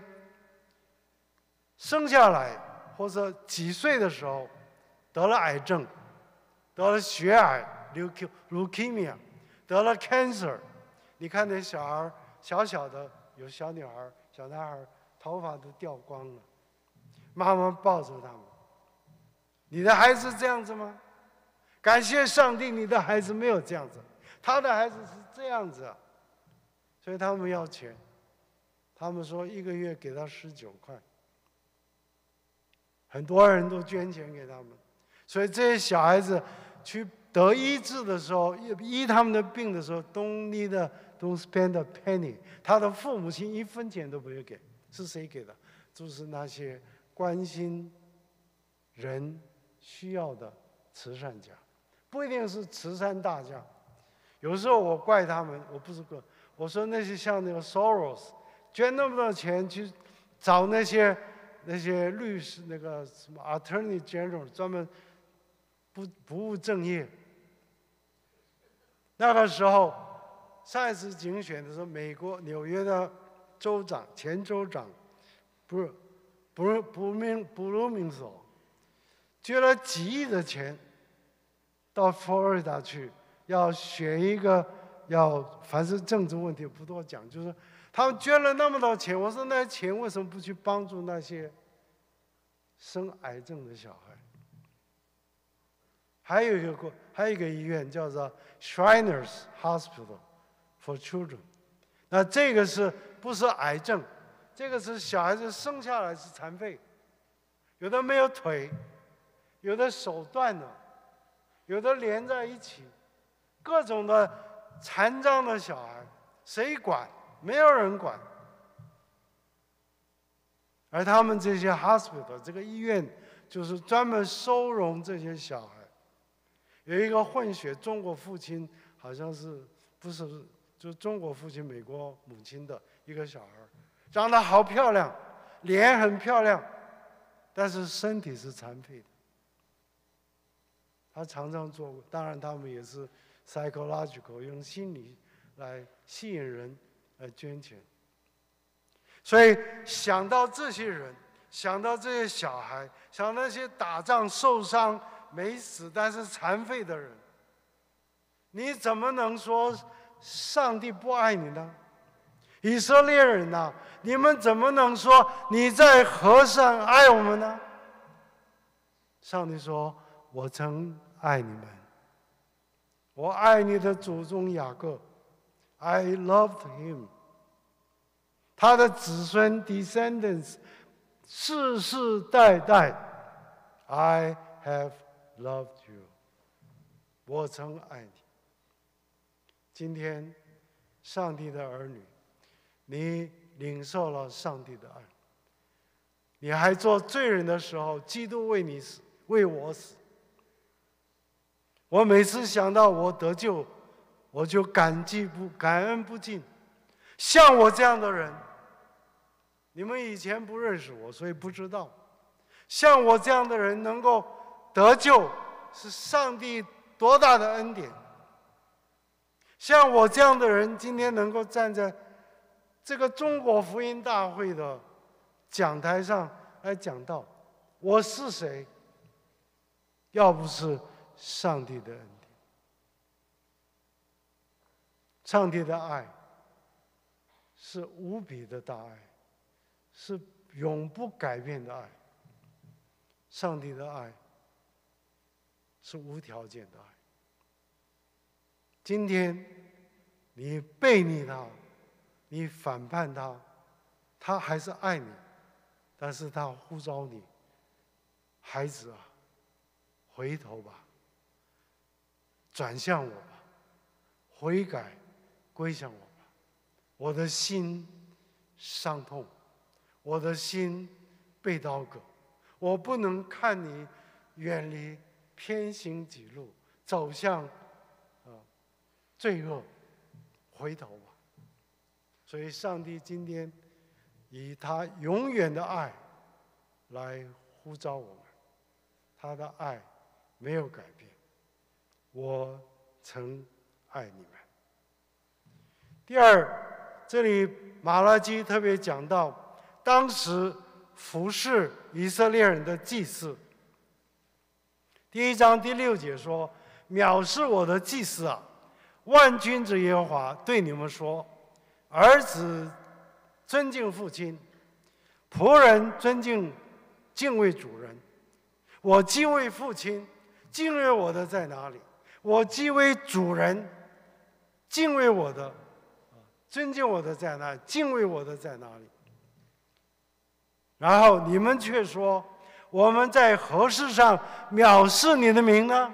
[SPEAKER 4] 生下来或者几岁的时候得了癌症，得了血癌 leukemia， 得了 cancer。你看那小孩小小的，有小女孩、小男孩，头发都掉光了，妈妈抱着他们。你的孩子这样子吗？感谢上帝，你的孩子没有这样子，他的孩子是这样子啊。所以他们要钱，他们说1个月给他19块，很多人都捐钱给他们。所以这些小孩子去得医治的时候，医他们的病的时候 don't spend a penny， 他的父母亲1分钱都不会给。是谁给的？就是那些关心人需要的慈善家，不一定是慈善大家。有时候我怪他们，我不是怪，我说那些像那个 Soros 捐那么多钱去找那些那些律师那个什么 Attorney General 专门不务正业。那个时候，上一次竞选的时候，美国纽约的前州长布鲁明索捐了几亿的钱到佛罗里达去，要选一个凡是政治问题不多讲，就是他们捐了那么多钱，我说那钱为什么不去帮助那些生癌症的小孩？还有一个医院叫做 Shriners Hospital for Children， 那这个不是癌症？这个是小孩子生下来是残废，有的没有腿，有的手断了，有的连在一起，各种的残障的小孩，谁管？没有人管。而他们这些 hospital 这个医院就是专门收容这些小孩。有一个混血中国父亲，好像是不是就是中国父亲美国母亲的一个小孩，长得好漂亮，脸很漂亮，但是身体是残废的。他常常做过，当然他们也是 psychological 用心理来吸引人来捐钱。所以想到这些人，想到这些小孩，想到那些打仗受伤没死但是残废的人，你怎么能说上帝不爱你呢？以色列人呐，你们怎么能说你在何上爱我们呢？上帝说：“我曾爱你们，我爱你的祖宗雅各 ，I loved him。”他的子孙 descendants 世世代代 ，I have loved you， 我曾爱你。今天，上帝的儿女，你领受了上帝的爱。你还做罪人的时候，基督为你死，为我死。我每次想到我得救，我就感恩不尽。像我这样的人，你们以前不认识我，所以不知道。像我这样的人能够得救，是上帝多大的恩典。像我这样的人，今天能够站在这个中国福音大会的讲台上来讲道，我是谁？要不是上帝的恩典。上帝的爱是无比的大爱，是永不改变的爱。上帝的爱是无条件的爱。今天你背逆他，你反叛他，他还是爱你，但是他呼召你，孩子啊，回头吧，转向我吧，悔改，归向我吧。我的心伤痛，我的心被刀割，我不能看你远离，偏行己路，走向罪恶，回头吧。所以上帝今天以他永远的爱来呼召我们，他的爱没有改变。我曾爱你们。第二，这里马拉基特别讲到，当时服侍以色列人的祭司。第1章第6节说：“藐视我的祭司啊，万军之耶和华对你们说，儿子尊敬父亲，仆人敬畏主人。我既为父亲，敬畏我的在哪里？我既为主人，敬畏我的，尊敬我的在哪里？敬畏我的在哪里？然后你们却说，我们在何事上藐视你的名呢？”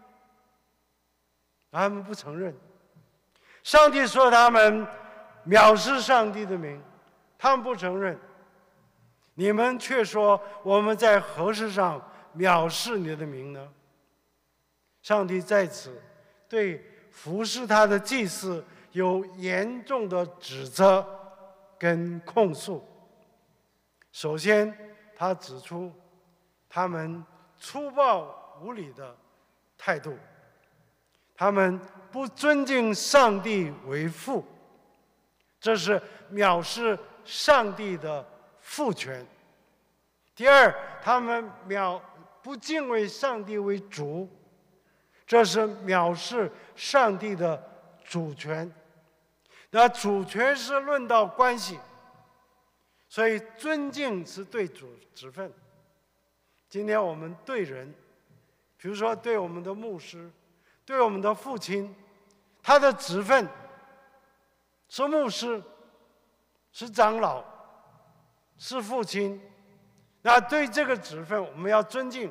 [SPEAKER 4] 他们不承认。上帝说他们藐视上帝的名，他们不承认。你们却说我们在何事上藐视你的名呢？上帝在此对服侍他的祭司有严重的指责跟控诉。首先， 他指出他们粗暴无理的态度，他们不尊敬上帝为父，这是藐视上帝的父权。第二，他们不敬畏上帝为主，这是藐视上帝的主权。那主权是论到关系，所以尊敬是对职分。今天我们对人，比如说对我们的牧师，对我们的父亲，他的职分是牧师，是长老，是父亲。那对这个职分我们要尊敬，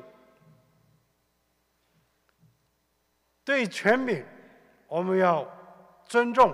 [SPEAKER 4] 对权柄我们要尊重。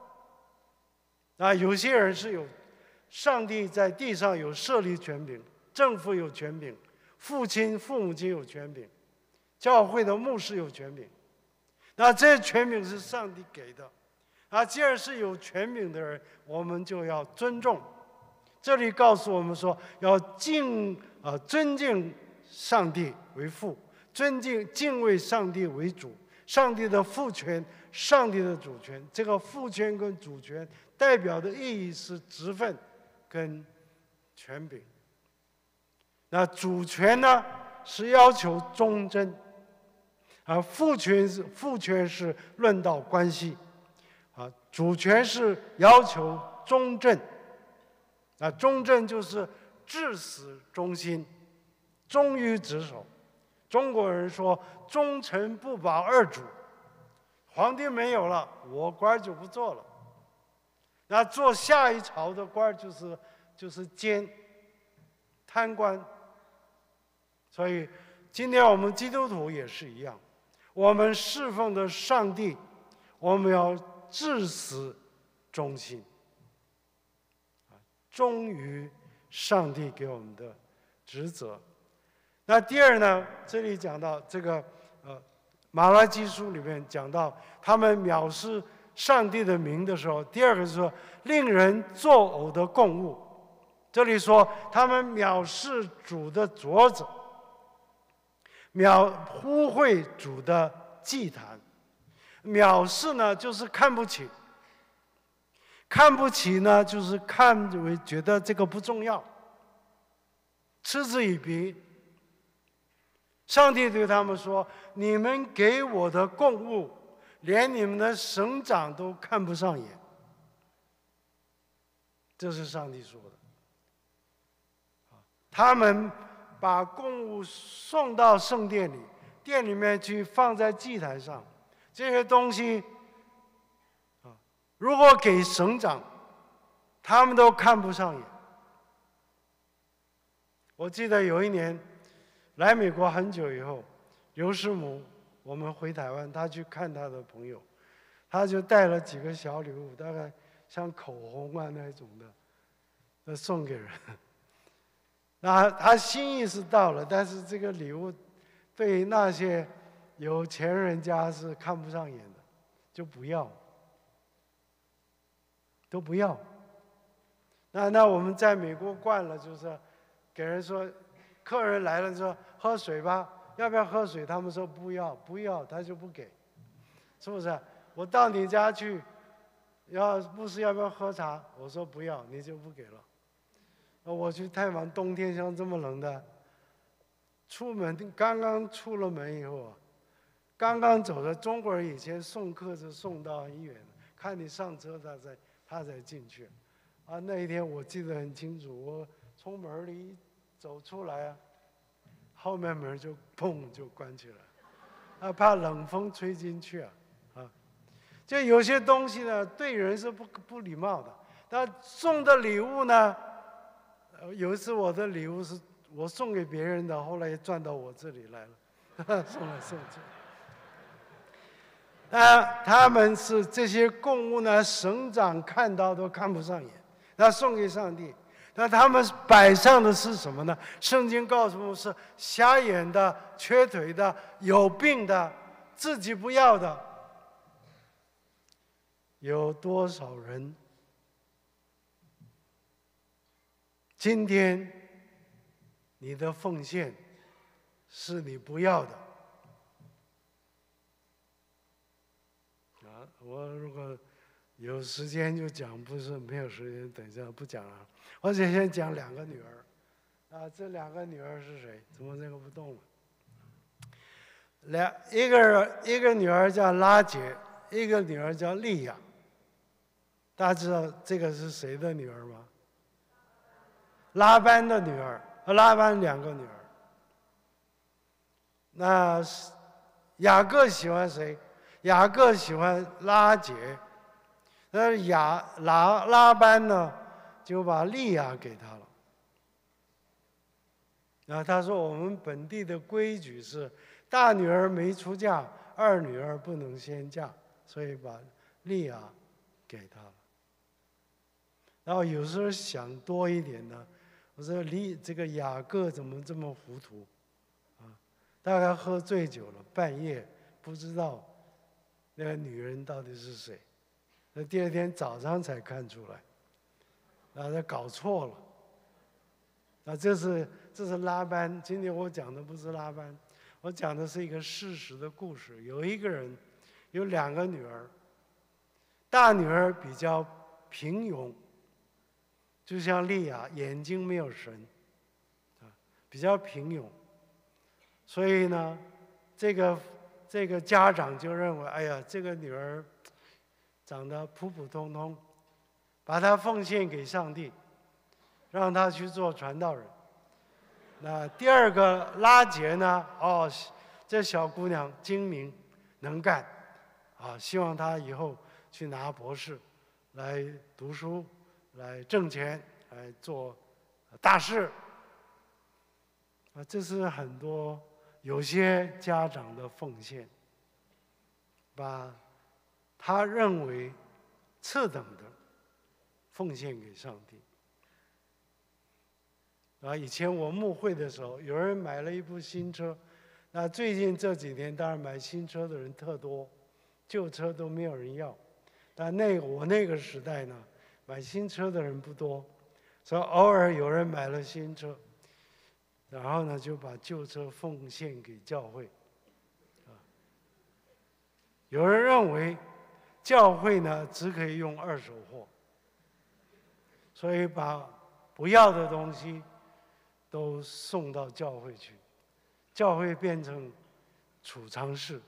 [SPEAKER 4] 有些人是有上帝在地上有设立权柄，政府有权柄，父母亲有权柄，教会的牧师有权柄。那这些权柄是上帝给的。既然是有权柄的人，我们就要尊重。这里告诉我们说，要尊敬上帝为父，敬畏上帝为主。上帝的父权，上帝的主权，这个父权跟主权代表的意义是职分跟权柄。那主权呢是要求忠贞，而父权是论到关系，主权是要求忠正。忠正就是至死忠心，忠于职守。中国人说忠臣不保二主，皇帝没有了，我官就不做了。那做下一朝的官就是贪官。所以今天我们基督徒也是一样，我们侍奉的上帝，我们要至死忠心，忠于上帝给我们的职责。那第二呢，这里讲到这个马拉基书里面讲到他们藐视上帝的名的时候，第二个是说令人作呕的供物。这里说他们藐视主的桌子，污秽主的祭坛。藐视呢就是看不起，看不起呢就是觉得这个不重要，嗤之以鼻。上帝对他们说：“你们给我的供物，连你们的省长都看不上眼。”这是上帝说的。他们把供物送到圣殿里，殿里面去放在祭坛上，这些东西如果给省长，他们都看不上眼。我记得有一年来美国很久以后，刘师母我们回台湾，他去看他的朋友，他就带了几个小礼物，大概像口红那种的，送给人。那他心意是到了，但是这个礼物对那些有钱人家是看不上眼的，就不要，都不要。那我们在美国惯了，就是给人说，客人来了说喝水吧，要不要喝水？他们说不要，他就不给，是不是？我到你家去，牧师要不要喝茶？我说不要，你就不给了。我去探访，冬天像这么冷的，出门刚刚出了门以后刚刚走的中国人以前送客是送到很远，看你上车他才进去。那一天我记得很清楚，我从门里走出来后面门就砰就关起来，怕冷风吹进去就有些东西呢，对人是不礼貌的。那送的礼物呢？有一次我的礼物是我送给别人的，后来也转到我这里来了，送来送去。他们是这些供物呢，省长看到都看不上眼，那送给上帝。那他们摆上的是什么呢？圣经告诉我们是瞎眼的、缺腿的、有病的、自己不要的。有多少人今天你的奉献是你不要的。我如果有时间就讲，不是没有时间，等一下不讲了。我先讲2个女儿。这2个女儿是谁？怎么这个不动了？一个女儿叫拉结，一个女儿叫利亚。大家知道这个是谁的女儿吗？拉班的女儿，拉班2个女儿。那雅各喜欢谁？雅各喜欢拉结，那拉班呢就把利亚给他了。然后他说我们本地的规矩是大女儿没出嫁，二女儿不能先嫁，所以把利亚给他了。然后有时候想多一点呢，我说这个雅各怎么这么糊涂啊？大概喝醉酒了，半夜不知道那个女人到底是谁，那第2天早上才看出来，然后他搞错了。这是拉班。今天我讲的不是拉班，我讲的是一个事实的故事。有一个人有2个女儿，大女儿比较平庸，就像利亚，眼睛没有神，比较平庸。所以呢，这个家长就认为，哎呀，这个女儿长得普普通通，把她奉献给上帝，让她去做传道人。那第2个拉结呢？这小姑娘精明能干，希望她以后去拿博士，来读书，来挣钱，来做大事。这是很多有些家长的奉献，把他认为次等的奉献给上帝。以前我牧会的时候，有人买了一部新车，那最近这几年当然买新车的人特多，旧车都没有人要。但我那个时代呢，买新车的人不多，所以偶尔有人买了新车，然后呢就把旧车奉献给教会。有人认为教会呢只可以用2手货，所以把不要的东西都送到教会去，教会变成储藏室。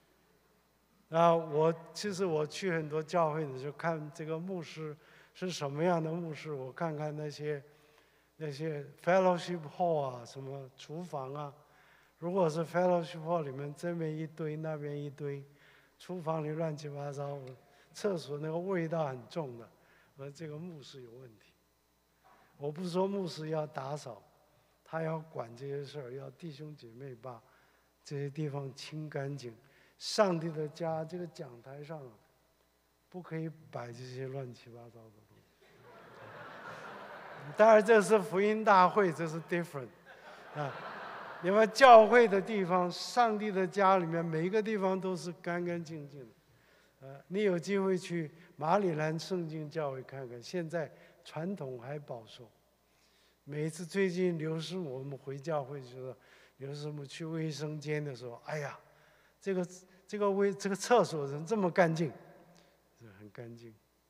[SPEAKER 4] 其实我去很多教会呢，就看这个牧师是什么样的牧师，我看看那些 fellowship hall 啊，什么厨房啊，如果是 fellowship hall 里面这边一堆那边一堆，厨房里乱七八糟，厕所那个味道很重的，我说这个牧师有问题。我不是说牧师要打扫，他要管这些事儿，要弟兄姐妹把这些地方清干净。上帝的家这个讲台上不可以摆这些乱七八糟的东西。当然这是福音大会，这是 different 你们教会的地方，上帝的家里面每一个地方都是干干净净的。你有机会去马里兰圣经教会看看，现在传统还保守。每一次最近刘师母我们回教会就说，刘师母去卫生间的时候，哎呀，这个厕所怎么这么干净？很干净。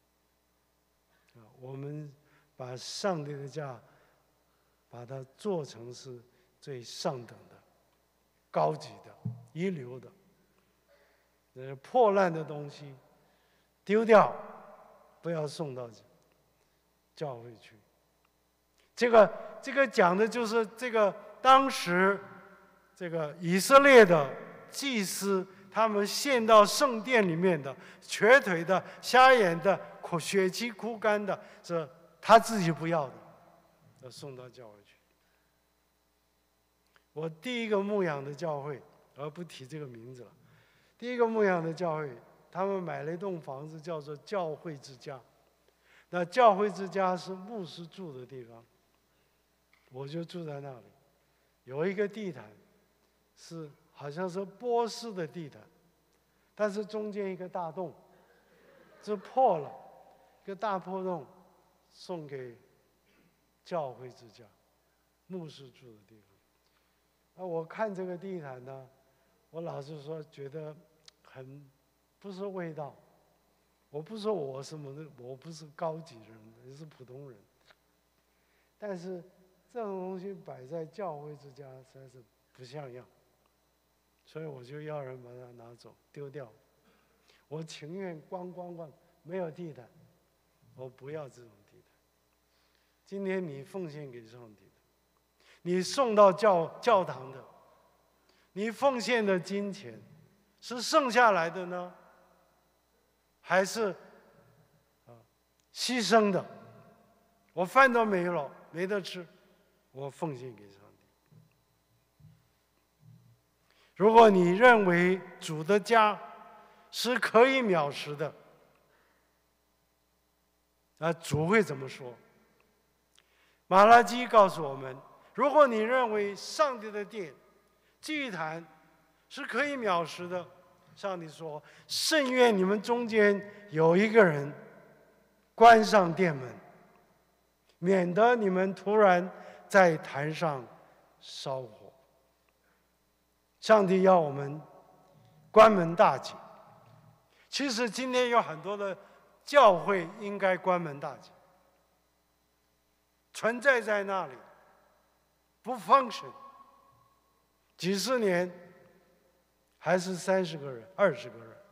[SPEAKER 4] 我们把上帝的家，把它做成是最上等的、高级的、一流的。破烂的东西丢掉，不要送到教会去。这个讲的就是这个当时这个以色列的祭司，他们献到圣殿里面的瘸腿的、瞎眼的、血气枯干的，是他自己不要的，要送到教会去。我第一个牧养的教会，而不提这个名字了。第一个牧养的教会，他们买了一栋房子，叫做教会之家。那教会之家是牧师住的地方，我就住在那里。有一个地毯，是好像是波斯的地毯，但是中间一个大洞，这破了，一个大破洞，送给教会之家。 牧师住的地方。我看这个地毯呢，我老实说觉得很不是味道。我不说我什么的，我不是高级人，也是普通人。但是这种东西摆在教会之家实在是不像样，所以我就要人把它拿走丢掉。我情愿光没有地毯，我不要这种地毯。今天你奉献给上帝的，你送到教堂的，你奉献的金钱是剩下来的呢，还是牺牲的？我饭都没了，没得吃，我奉献给上帝。如果你认为主的家是可以藐视的，主会怎么说？马拉基告诉我们，如果你认为上帝的殿、祭坛是可以藐视的，上帝说：“甚愿你们中间有一个人关上殿门，免得你们突然在坛上烧火。”上帝要我们关门大吉。其实今天有很多的教会应该关门大吉，存在在那里，不 function， 几十年还是30个人、20个人，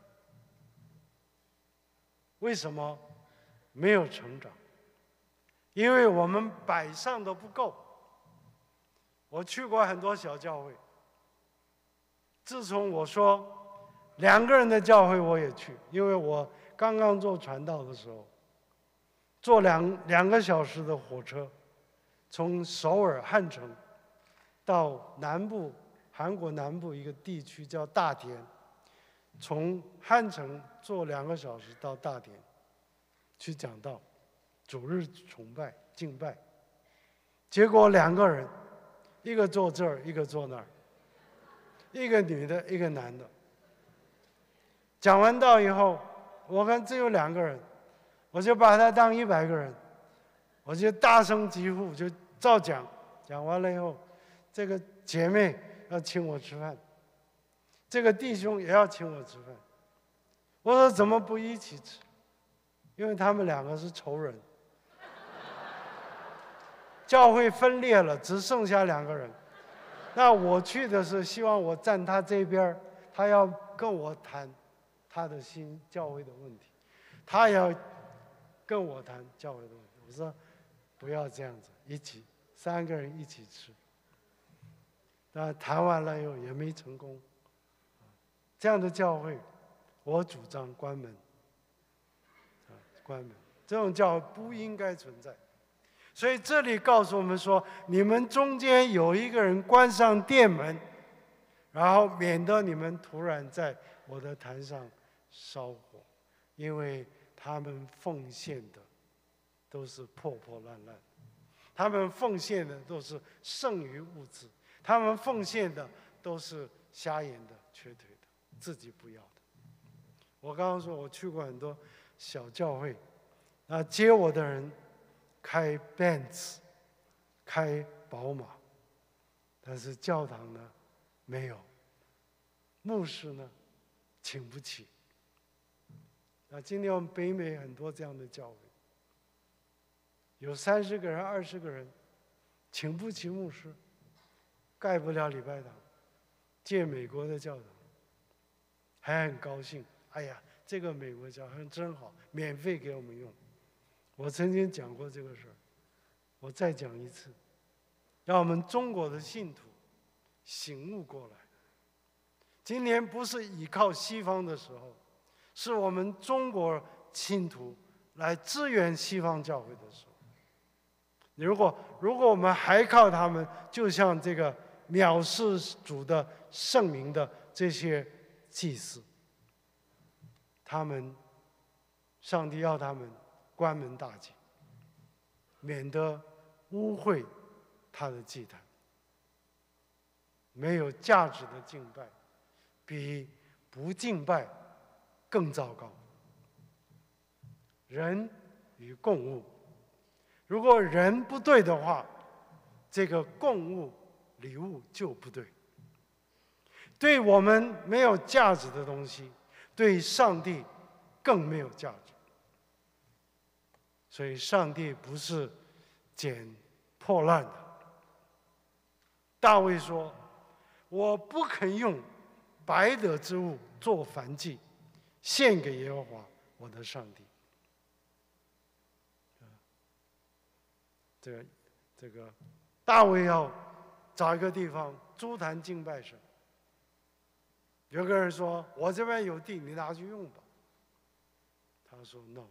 [SPEAKER 4] 为什么没有成长？因为我们摆上的不够。我去过很多小教会，自从我说2个人的教会我也去，因为我刚刚做传道的时候，坐2个小时的火车，从首尔汉城到南部韩国南部一个地区叫大田，从汉城坐2个小时到大田去讲道，主日崇拜敬拜。结果2个人，一个坐这儿，一个坐那儿，一个女的，一个男的。讲完道以后，我看只有2个人，我就把他当100个人，我就大声疾呼，就照讲。讲完了以后，这个姐妹要请我吃饭，这个弟兄也要请我吃饭。我说怎么不一起吃？因为他们2个是仇人，教会分裂了，只剩下2个人。那我去的是希望我站他这边，他要跟我谈他的新教会的问题，他要跟我谈教会的问题。我说不要这样子，一起3个人一起吃。但谈完了以后也没成功。这样的教会，我主张关门。关门，这种教会不应该存在。所以这里告诉我们说，你们中间有一个人关上殿门，然后免得你们突然在我的坛上烧火，因为他们奉献的都是破破烂烂，他们奉献的都是剩余物质，他们奉献的都是瞎眼的、瘸腿的，自己不要的。我刚刚说我去过很多小教会，接我的人开 Benz， 开宝马，但是教堂呢没有，牧师呢请不起。今天我们北美很多这样的教会，有30个人、20个人，请不起牧师，盖不了礼拜堂，建美国的教堂，还很高兴。哎呀，这个美国教堂真好，免费给我们用。我曾经讲过这个事儿，我再讲一次，让我们中国的信徒醒悟过来。今天不是依靠西方的时候，是我们中国信徒来支援西方教会的时候。如果我们还靠他们，就像这个藐视主的圣名的这些祭司，上帝要他们关门大吉，免得污秽他的祭坛。没有价值的敬拜，比不敬拜更糟糕。人与共物，如果人不对的话， 这个供物礼物就不对。对我们没有价值的东西，对上帝更没有价值。所以上帝不是捡破烂的。大卫说：“我不肯用白得之物做燔祭，献给耶和华我的上帝。”这个大卫要找一个地方筑坛敬拜神。有个人说：“我这边有地，你拿去用吧。”他说 ：“No，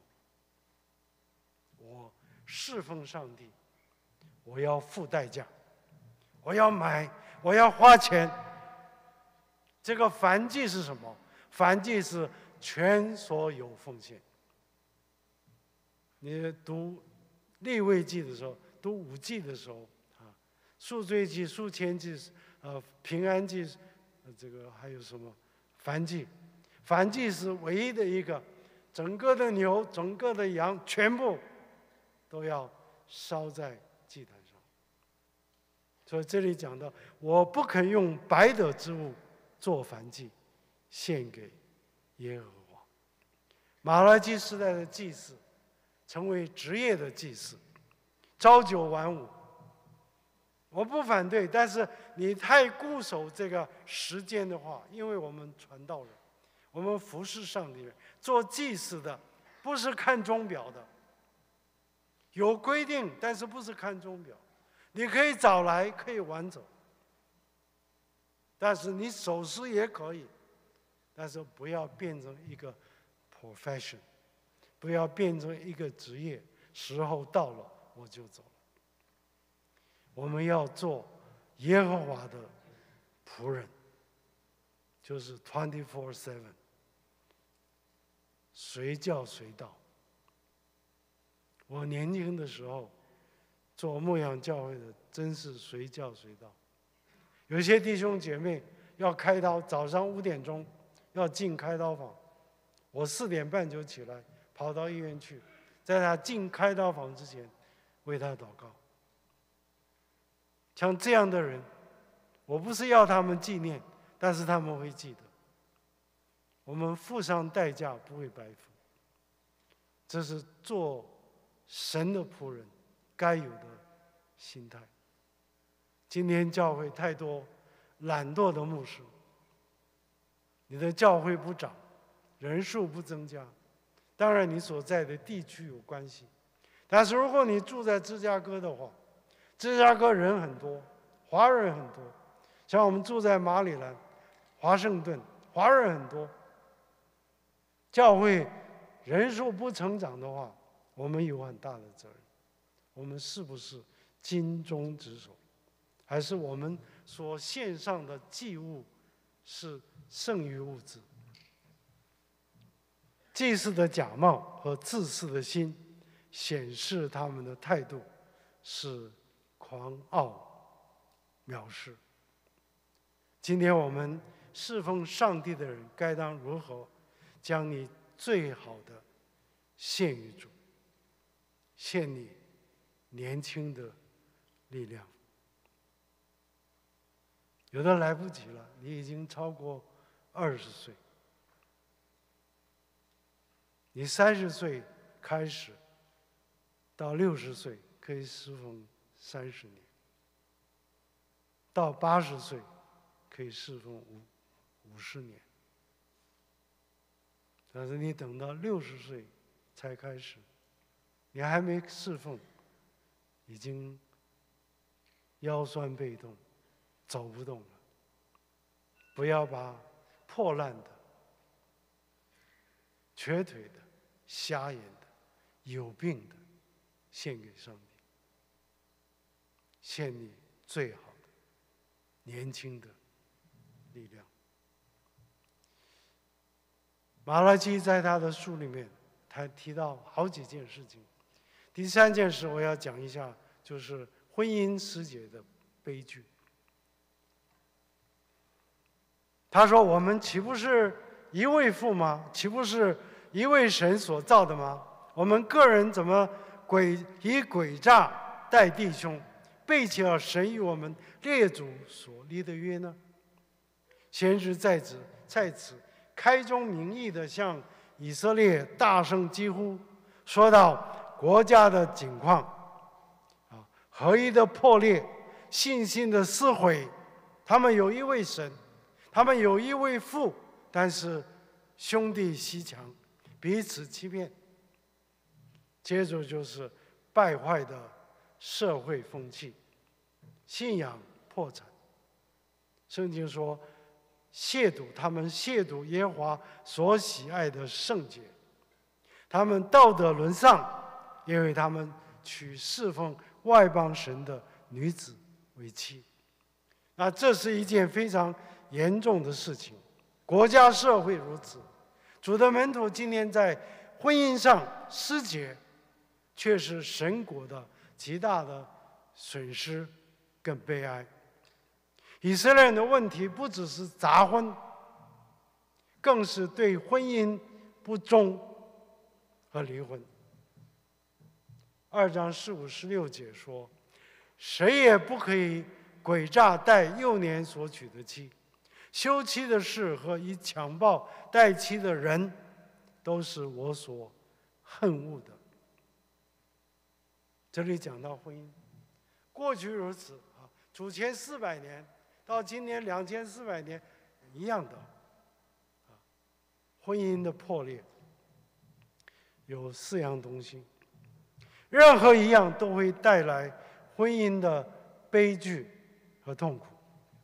[SPEAKER 4] 我侍奉上帝，我要付代价，我要买，我要花钱。这个燔祭是什么？燔祭是全所有奉献。你读利未记的时候，读五记的时候啊，赎罪祭、赎愆祭、平安祭，这个还有什么燔祭？燔祭是唯一的一个，整个的牛、整个的羊，全部都要烧在祭坛上。所以这里讲到，我不肯用白得之物做燔祭，献给耶和华。马拉基时代的祭司成为职业的祭司，朝九晚五。我不反对，但是你太固守这个时间的话，因为我们传道人，我们服侍上帝人，做祭司的不是看钟表的，有规定，但是不是看钟表。你可以早来，可以晚走，但是你守时也可以，但是不要变成一个 profession， 不要变成一个职业，时候到了我就走了。我们要做耶和华的仆人，就是 24/7， 随叫随到。我年轻的时候做牧养教会的，真是随叫随到。有些弟兄姐妹要开刀，早上5点钟要进开刀房，我4点半就起来，跑到医院去，在他进开刀房之前为他祷告。像这样的人，我不是要他们纪念，但是他们会记得。我们付上代价不会白付，这是做神的仆人该有的心态。今天教会太多懒惰的牧师，你的教会不长，人数不增加，当然你所在的地区有关系，但是如果你住在芝加哥的话，芝加哥人很多，华人很多，像我们住在马里兰、华盛顿，华人很多。教会人数不成长的话，我们有很大的责任。我们是不是尽忠职守，还是我们所献上的祭物是剩余物质？祭司的假冒和自私的心，显示他们的态度是狂傲、藐视。今天我们侍奉上帝的人，该当如何将你最好的献于主，献你年轻的力量。有的来不及了，你已经超过20岁，你30岁开始，到60岁可以侍奉30年，到80岁可以侍奉50年。但是你等到60岁才开始，你还没侍奉，已经腰酸背痛，走不动了。不要把破烂的、瘸腿的、瞎眼的、有病的献给上帝，献你最好的年轻的力量。马拉基在他的书里面，他提到好几件事情。第3件事我要讲一下，就是婚姻失节的悲剧。他说：“我们岂不是一位父吗？岂不是一位神所造的吗？我们个人怎么以诡诈待弟兄， 背弃了神与我们列祖所立的约呢？先知在此开宗明义地向以色列大声疾呼，说到国家的景况，合一的破裂，信心的撕毁。他们有一位神，他们有一位父，但是兄弟阋墙，彼此欺骗。接着就是败坏的社会风气，信仰破产。圣经说，他们亵渎耶和华所喜爱的圣洁，他们道德沦丧，因为他们娶侍奉外邦神的女子为妻。那这是一件非常严重的事情，国家社会如此，主的门徒今天在婚姻上失节，却是神国的极大的损失，更悲哀。以色列人的问题不只是杂婚，更是对婚姻不忠和离婚。2章15、16节说，谁也不可以诡诈待幼年所娶的妻，休妻的事和以强暴待妻的人，都是我所恨恶的。这里讲到婚姻，过去如此啊，主前400年到今年2400年一样的啊，婚姻的破裂有4样东西，任何一样都会带来婚姻的悲剧和痛苦。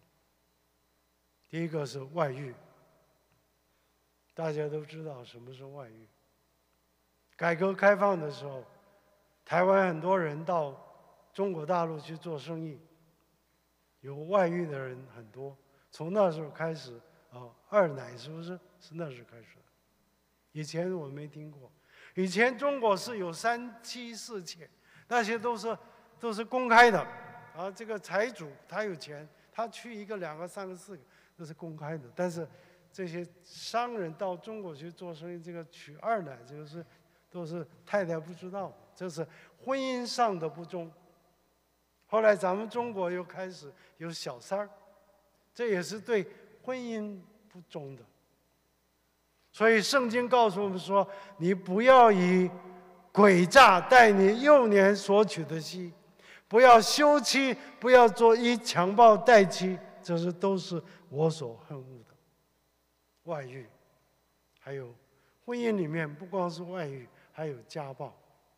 [SPEAKER 4] 第一个是外遇，大家都知道什么是外遇。改革开放的时候，台湾很多人到中国大陆去做生意，有外遇的人很多。从那时候开始，二奶是不是？是那时候开始的。以前我没听过，以前中国是有3妻4妾，那些都是公开的。这个财主他有钱，他娶1个、2个、3个、4个，都是公开的。但是这些商人到中国去做生意，这个娶二奶，这个都是太太不知道的，这是婚姻上的不忠。后来咱们中国又开始有小三儿，这也是对婚姻不忠的。所以圣经告诉我们说，你不要以诡诈待你幼年所娶的妻，不要休妻，不要以强暴待妻，这都是我所恨恶的。外遇，还有婚姻里面不光是外遇，还有家暴。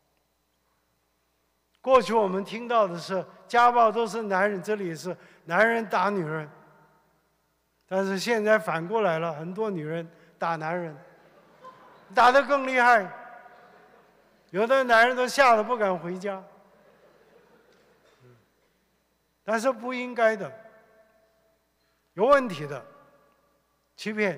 [SPEAKER 4] 过去我们听到的是家暴都是男人，这里是男人打女人，但是现在反过来了，很多女人打男人，打得更厉害，有的男人都吓得不敢回家。但是不应该的，有问题的，欺骗。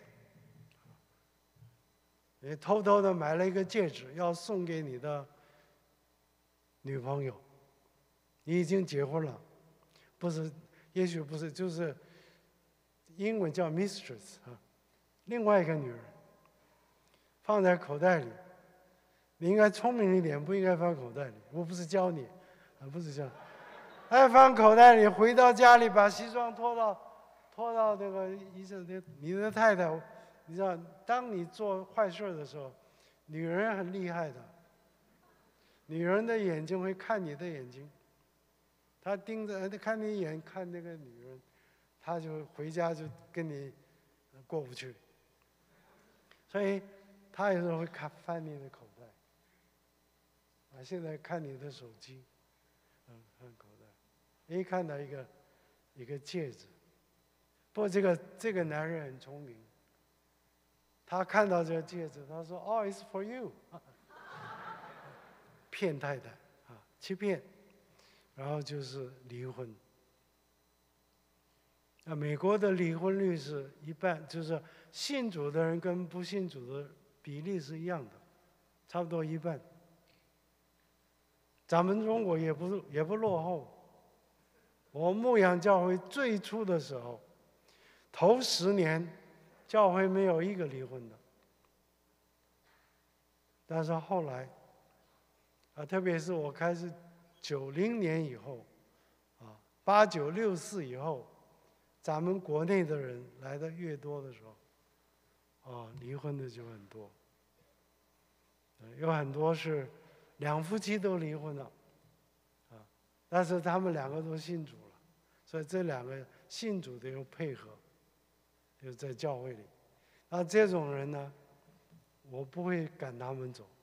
[SPEAKER 4] 你偷偷的买了一个戒指，要送给你的女朋友，你已经结婚了，不是，也许不是，就是英文叫 mistress 另外一个女人放在口袋里，你应该聪明一点，不应该放口袋里。我不是教你，不是教，放口袋里，回到家里把西装脱到那个你的太太，你知道，当你做坏事的时候，女人很厉害的。女人的眼睛会看你的眼睛，她盯着看你眼，看那个女人，她就回家就跟你过不去。所以她有时候会翻你的口袋，现在看你的手机，翻口袋，看到一个戒指。不过这个男人很聪明，他看到这个戒指，他说：“Oh, it's for you。”骗太太欺骗，然后就是离婚。美国的离婚率是一半，就是信主的人跟不信主的比例是一样的，差不多一半。咱们中国也不落后。我牧养教会最初的时候，头10年，教会没有1个离婚的。但是后来，特别是我开始90年以后， 8964以后，咱们国内的人来的越多的时候，离婚的就很多。有很多是2夫妻都离婚了，但是他们2个都信主了，所以这2个信主的又配合，就在教会里。那这种人呢，我不会赶他们走，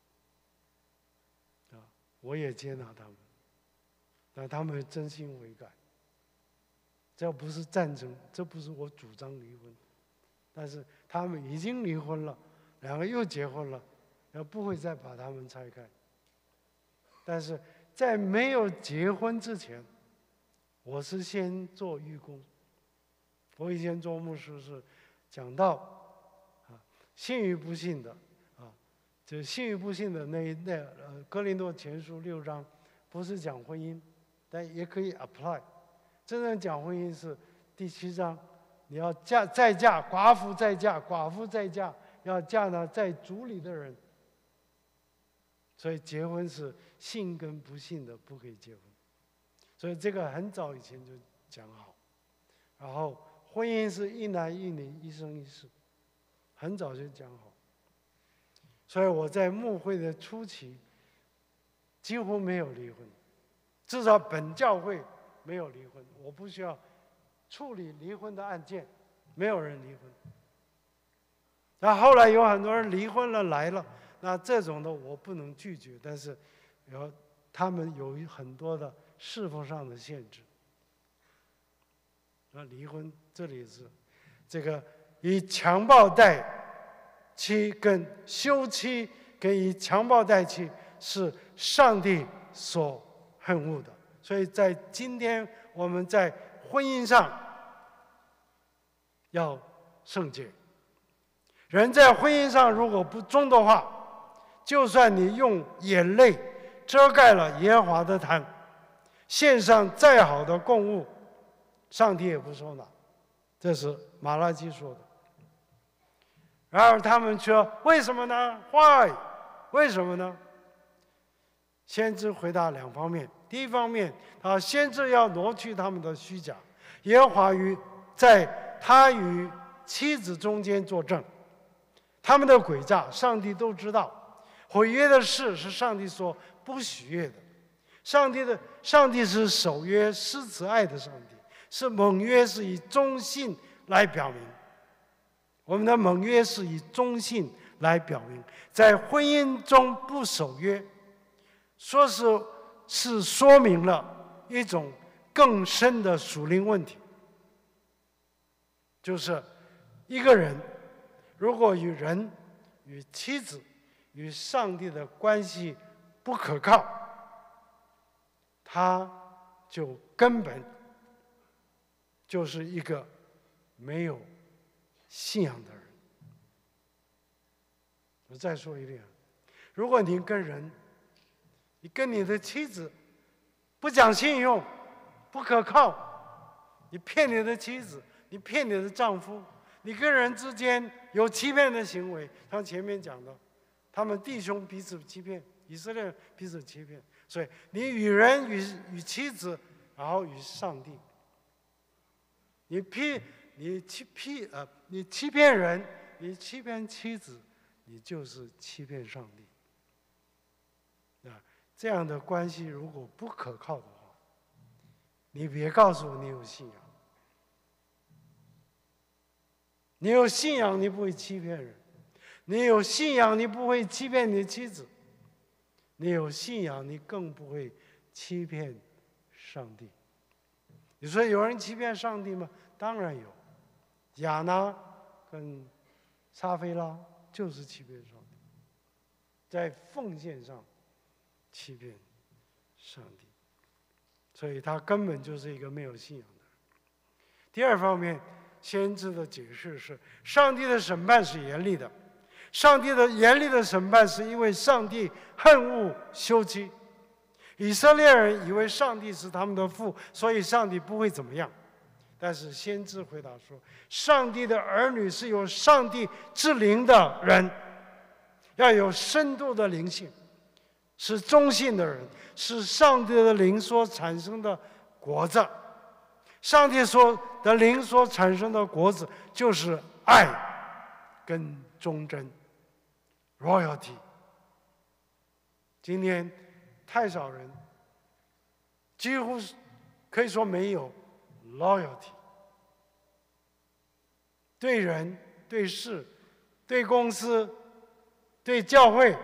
[SPEAKER 4] 我也接纳他们，但他们真心悔改。这不是战争，这不是我主张离婚，但是他们已经离婚了，2个又结婚了，不会再把他们拆开。但是在没有结婚之前，我是先做义工。我以前做牧师是讲到信与不信的就信与不信的哥林多前书6章，不是讲婚姻，但也可以 apply。真正讲婚姻是第7章，你要再嫁，寡妇再嫁，寡妇再嫁，要嫁呢在主里的人。所以结婚是信跟不信的不可以结婚，所以这个很早以前就讲好。然后婚姻是一男一女，一生一世，很早就讲好。所以我在牧会的初期几乎没有离婚，至少本教会没有离婚，我不需要处理离婚的案件，没有人离婚。那后来有很多人离婚了来了，那这种的我不能拒绝，但是他们有很多的侍奉上的限制。那离婚这里是这个以强暴待妻跟休妻跟以强暴待妻是上帝所恨恶的，所以在今天我们在婚姻上要圣洁。人在婚姻上如果不忠的话，就算你用眼泪遮盖了耶和华的坛，献上再好的供物，上帝也不收纳。这是马拉基说的。然而他们说为什么呢 ？Why？ 为什么呢？先知回答2方面。第一方面，先知要挪去他们的虚假，耶和华在他与妻子中间作证，他们的诡诈，上帝都知道。毁约的事是上帝所不喜悦的。上帝是守约施慈爱的上帝，是盟约，是以忠信来表明。我们的盟约是以忠信来表明，在婚姻中不守约，是说明了一种更深的属灵问题，就是一个人如果与妻子、与上帝的关系不可靠，他就根本就是一个没有信仰的人。我再说一遍，如果你跟你的妻子不讲信用，不可靠，你骗你的妻子，你骗你的丈夫，你跟人之间有欺骗的行为，像前面讲的，他们弟兄彼此欺骗，以色列彼此欺骗，所以你与人与妻子，然后与上帝，你欺骗人，你欺骗妻子，你就是欺骗上帝。这样的关系如果不可靠的话，你别告诉我你有信仰。你有信仰，你不会欺骗人；你有信仰，你不会欺骗你的妻子；你有信仰，你更不会欺骗上帝。你说有人欺骗上帝吗？当然有，亚拿跟撒非拉就是欺骗上帝，在奉献上欺骗上帝，所以他根本就是一个没有信仰的人。第二方面，先知的解释是，上帝的审判是严厉的。上帝的严厉的审判是因为上帝恨恶休妻。以色列人以为上帝是他们的父，所以上帝不会怎么样。但是先知回答说，上帝的儿女是有上帝之灵的人，要有深度的灵性，是忠信的人，是上帝的灵所产生的果子。上帝所的灵所产生的果子就是爱跟忠贞 （royalty）。今天太少人，几乎可以说没有 loyalty。对人、对事、对公司、对教会。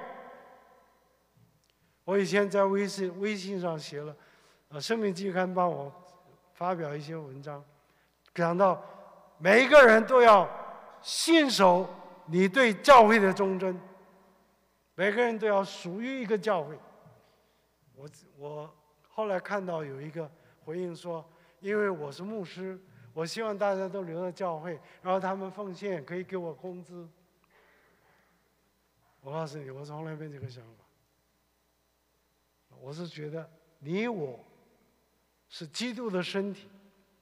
[SPEAKER 4] 我以前在微信上写了，生命季刊帮我发表一些文章，讲到每一个人都要信守你对教会的忠贞，每个人都要属于一个教会。我后来看到有一个回应说，因为我是牧师，我希望大家都留在教会，然后他们奉献可以给我工资。我告诉你，我从来没这个想法。我是觉得你我是基督的身体，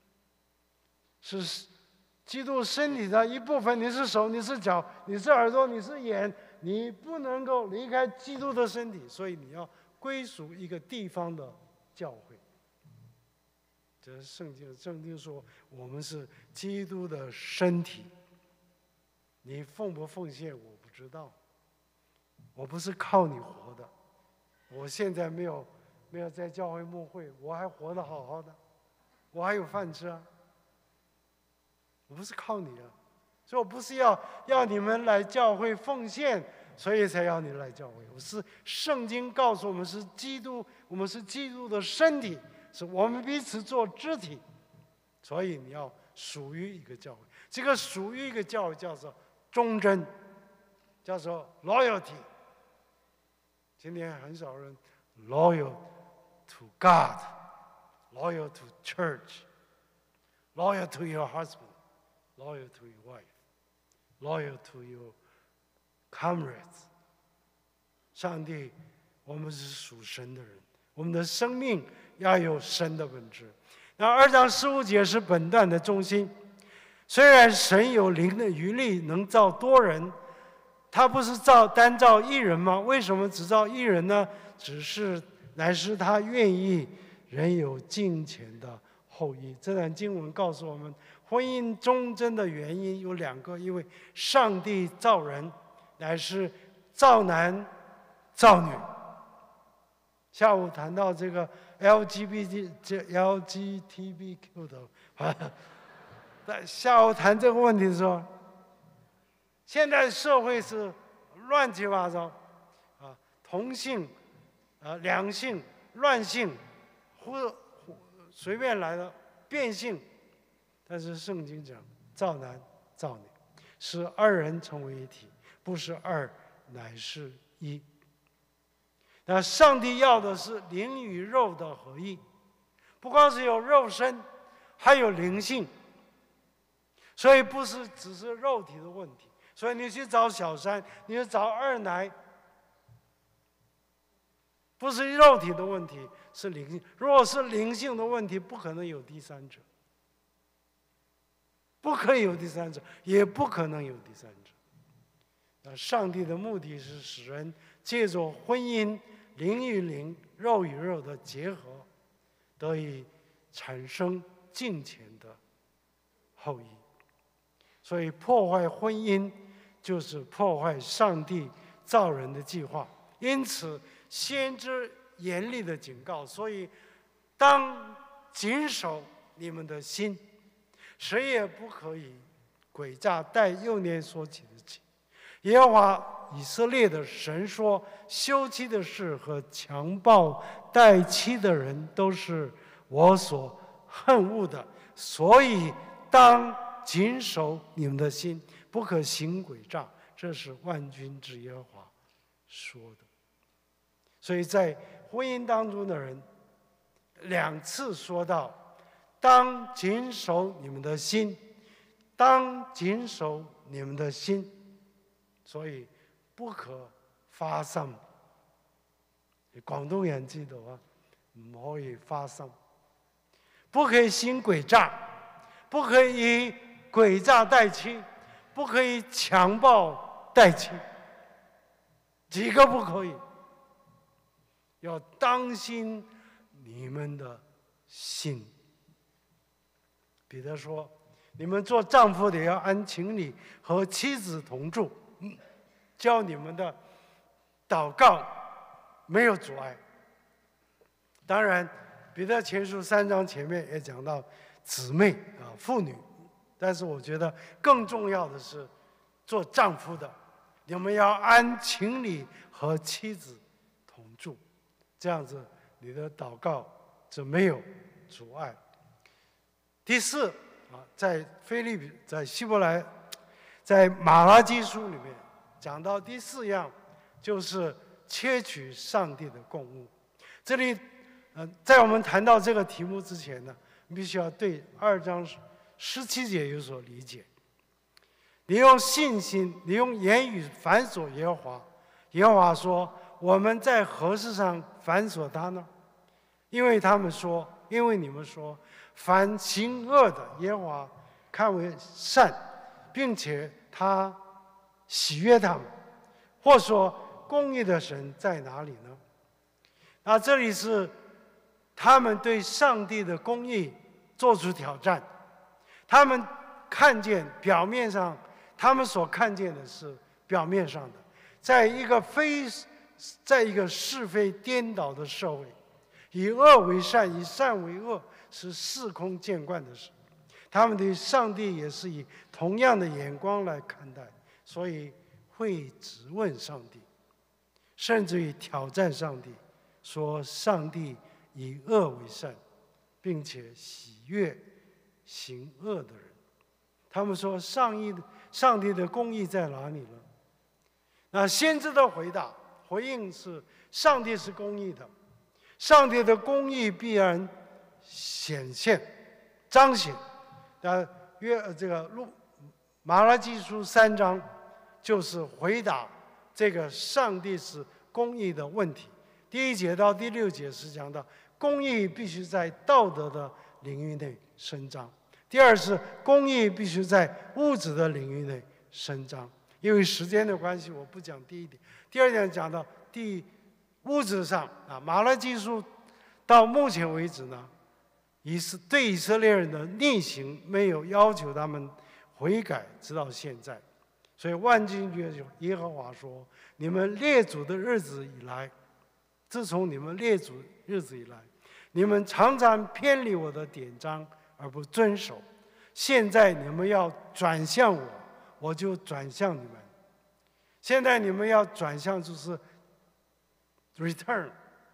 [SPEAKER 4] 是基督身体的一部分。你是手，你是脚，你是耳朵，你是眼，你不能够离开基督的身体，所以你要归属一个地方的教会。这是圣经说我们是基督的身体。你奉不奉献我不知道，我不是靠你活的。我现在没有在教会牧会，我还活得好好的，我还有饭吃啊。我不是靠你啊，所以我不是要你们来教会奉献，所以才要你来教会。我是圣经告诉我们是基督，我们是基督的身体，是我们彼此做肢体，所以你要属于一个教会。这个属于一个教会叫做忠贞，叫做 loyalty。今天很少人 loyal to God, loyal to church, loyal to your husband, loyal to your wife, loyal to your comrades. 上帝，我们是属神的人，我们的生命要有神的本质。那2章15节是本段的中心。虽然神有灵的余力，能造多人，他不是单造一人吗？为什么只造一人呢？乃是他愿意人有敬虔的后裔。这段经文告诉我们，婚姻忠贞的原因有2个，因为上帝造人，乃是造男造女。下午谈到这个 LGBTQ 的，在下午谈这个问题的时候，现在社会是乱七八糟，同性，两性、乱性，随便来的变性。但是圣经讲造男造女，使2人成为一体，不是2，乃是1。那上帝要的是灵与肉的合一，不光是有肉身，还有灵性。所以不是只是肉体的问题。所以你去找小三，你去找2奶，不是肉体的问题，是灵性。如果是灵性的问题，不可能有第三者，不可以有第三者，也不可能有第三者。那上帝的目的是使人借着婚姻，灵与灵、肉与肉的结合，得以产生敬虔的后裔。所以破坏婚姻就是破坏上帝造人的计划。因此先知严厉的警告，所以当谨守你们的心，谁也不可以诡诈待幼年所起的气。耶和华以色列的神说，休妻的事和强暴待妻的人都是我所恨恶的，所以当谨守你们的心，不可行诡诈，这是万军之耶和华说的。所以在婚姻当中的人2次说到，当谨守你们的心，当谨守你们的心，所以不可花心。廣東人知道啊，唔可以花心，不可以行詭詐，不可以诡诈待妻，不可以强暴待妻，几个不可以？要当心你们的信。彼得说：“你们做丈夫的要按情理和妻子同住，叫你们的祷告没有阻碍。”当然，彼得前书3章前面也讲到姊妹啊、妇女，但是我觉得更重要的是，做丈夫的，你们要按情理和妻子同住，这样子你的祷告就没有阻碍。第四啊，在希伯来，在马拉基书里面讲到第4样，就是窃取上帝的供物。这里，在我们谈到这个题目之前呢，必须要对2章17节有所理解。你用信心，你用言语反锁耶和华。耶和华说：“我们在何事上反锁他呢？因为你们说，凡行恶的，耶和华看为善，并且他喜悦他们。或说，公义的神在哪里呢？”那这里是他们对上帝的公义做出挑战。他们看见表面上，他们所看见的是表面上的，在一个是非颠倒的社会，以恶为善，以善为恶，是司空见惯的事。他们对上帝也是以同样的眼光来看待，所以会质问上帝，甚至于挑战上帝，说上帝以恶为善，并且喜悦行恶的人。他们说上帝的公义在哪里呢？那先知的回应是：上帝是公义的，上帝的公义必然显现、彰显。马拉基书3章就是回答这个上帝是公义的问题。第1节到第6节是讲到公义必须在道德的领域内伸张。第二是公义必须在物质的领域内伸张。因为时间的关系，我不讲第1点。第2点讲到物质上啊，马拉基书到目前为止呢，对以色列人的逆行没有要求他们悔改，直到现在。所以万军之耶和华说：“你们列祖的日子以来，自从你们列祖日子以来，你们常常偏离我的典章而不遵守。现在你们要转向我，我就转向你们。现在你们要转向，就是 return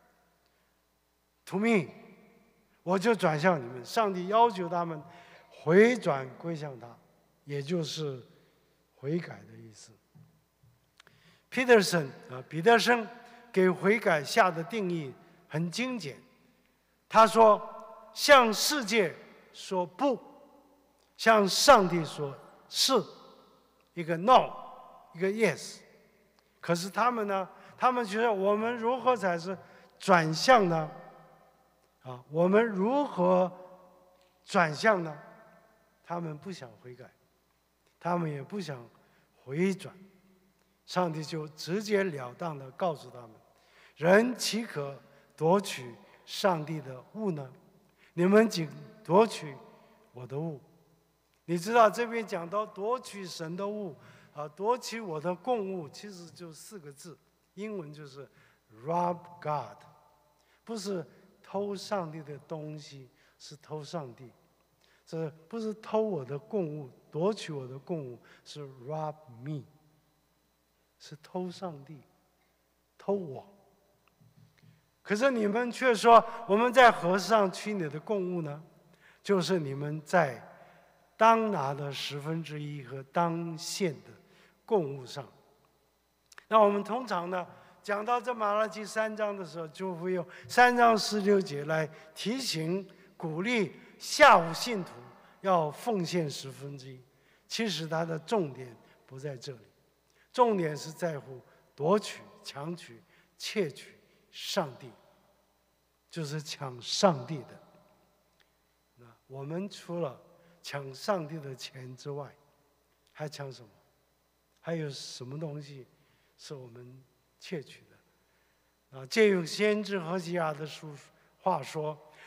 [SPEAKER 4] to me， 我就转向你们。上帝要求他们回转归向他，也就是悔改的意思。彼得森给悔改下的定义很精简，他说：向世界说不，向上帝说是，一个 no， 一个 yes。可是他们呢？他们觉得我们如何才是转向呢？我们如何转向呢？他们不想悔改，他们也不想回转。上帝就直截了当地告诉他们：人岂可夺取上帝的物呢？你们仅夺取我的物。你知道这边讲到夺取神的物夺取我的供物，其实就4个字，英文就是 rob God， 不是偷上帝的东西，是偷上帝。这不是偷我的供物，夺取我的供物，是 rob me， 是偷上帝，偷我。可是你们却说我们在何上取你的供物呢？就是你们在当拿的1/10和当献的供物上。那我们通常呢，讲到这马拉基3章的时候，就会用3章16节来提醒、鼓励下午信徒要奉献1/10。其实它的重点不在这里，重点是在乎夺取、强取、窃取上帝，就是抢上帝的。我们除了抢上帝的钱之外，还抢什么？还有什么东西是我们窃取的？借用先知何西阿的话说：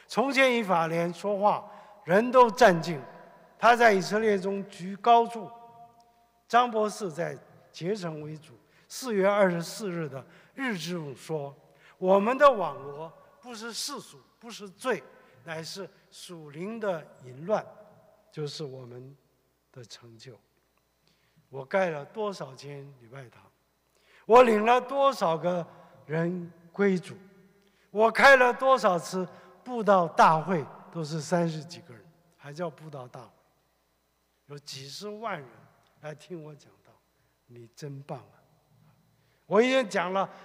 [SPEAKER 4] 从前以法莲说话，人都战兢，他在以色列中居高处。张博士在结成为主4月24日的日志中说：“我们的网罗不是世俗，不是罪，乃是属灵的淫乱，就是我们的成就。”我盖了多少间礼拜堂，我领了多少个人归主，我开了多少次布道大会，都是30几个人，还叫布道大会，有几十万人来听我讲道，你真棒啊！我已经讲了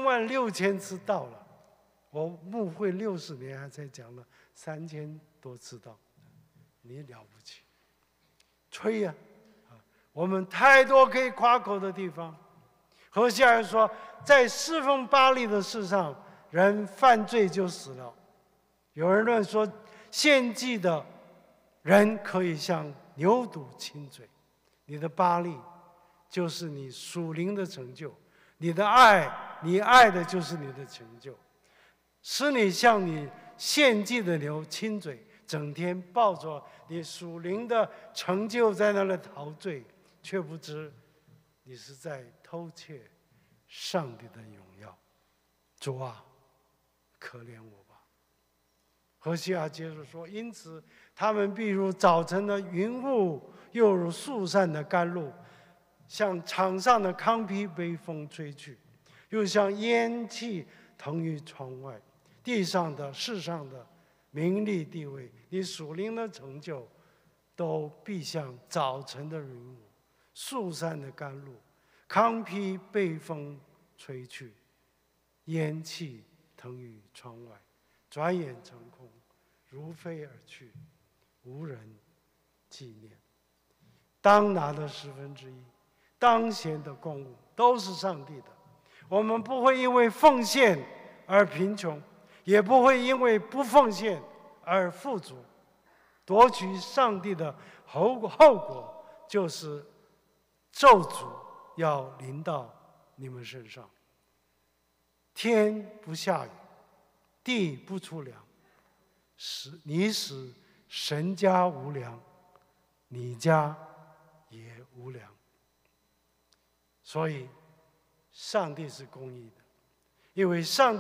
[SPEAKER 4] 36000次道了，我牧会60年，还才讲了3000多次道，你了不起，吹呀！我们太多可以夸口的地方。何西阿说，在侍奉巴力的事上，人犯罪就死了。有人论说，献祭的人可以像牛犊亲嘴。你的巴力就是你属灵的成就，你的爱，你爱的就是你的成就，使你像你献祭的牛亲嘴，整天抱着你属灵的成就在那里陶醉，却不知你是在偷窃上帝的荣耀。主啊，可怜我吧！何西阿接着说，因此他们必如早晨的云雾，又如树上的甘露，像场上的糠秕被风吹去，又像烟气腾于窗外。地上的世上的名利地位，你属灵的成就，都必像早晨的云雾，树上的甘露，糠秕被风吹去，烟气腾于窗外，转眼成空，如飞而去，无人纪念。当拿的1/10，当献的供物，都是上帝的。我们不会因为奉献而贫穷，也不会因为不奉献而富足。夺取上帝的后果，就是咒诅要临到你们身上。天不下雨，地不出粮，你使神家无粮，你家也无粮。所以上帝是公义的，因为上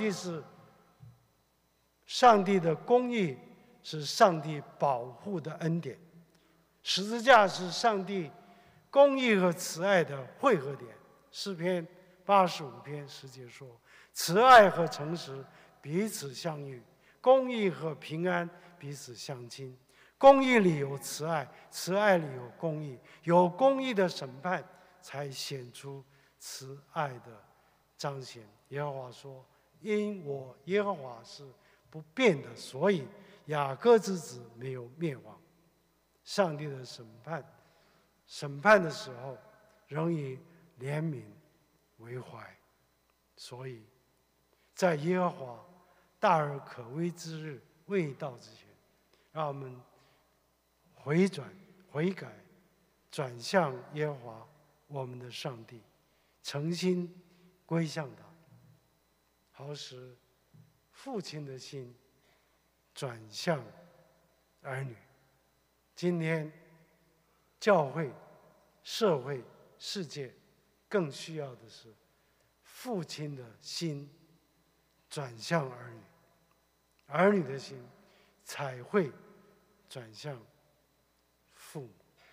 [SPEAKER 4] 帝的公义是上帝保护的恩典。十字架是上帝公义和慈爱的汇合点。诗篇85篇10节说，慈爱和诚实彼此相遇，公义和平安彼此相亲。公义里有慈爱，慈爱里有公义，有公义的审判，才显出慈爱的彰显。耶和华说，因我耶和华是不变的，所以雅各之子没有灭亡。上帝的审判的时候，仍以怜悯为怀。所以在耶和华大而可畏之日未到之前，让我们悔改，转向耶和华我们的上帝，诚心归向他，好使父亲的心转向儿女。今天教会、社会、世界更需要的是父亲的心转向儿女，儿女的心才会转向父母。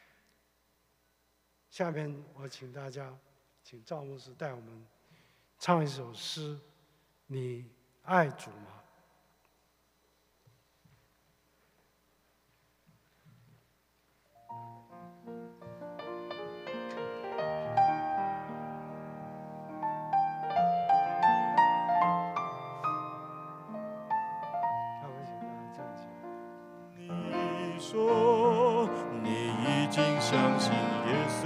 [SPEAKER 4] 下面我请大家，请赵牧师带我们唱一首诗，你爱主吗？
[SPEAKER 2] 说你已经相信耶稣，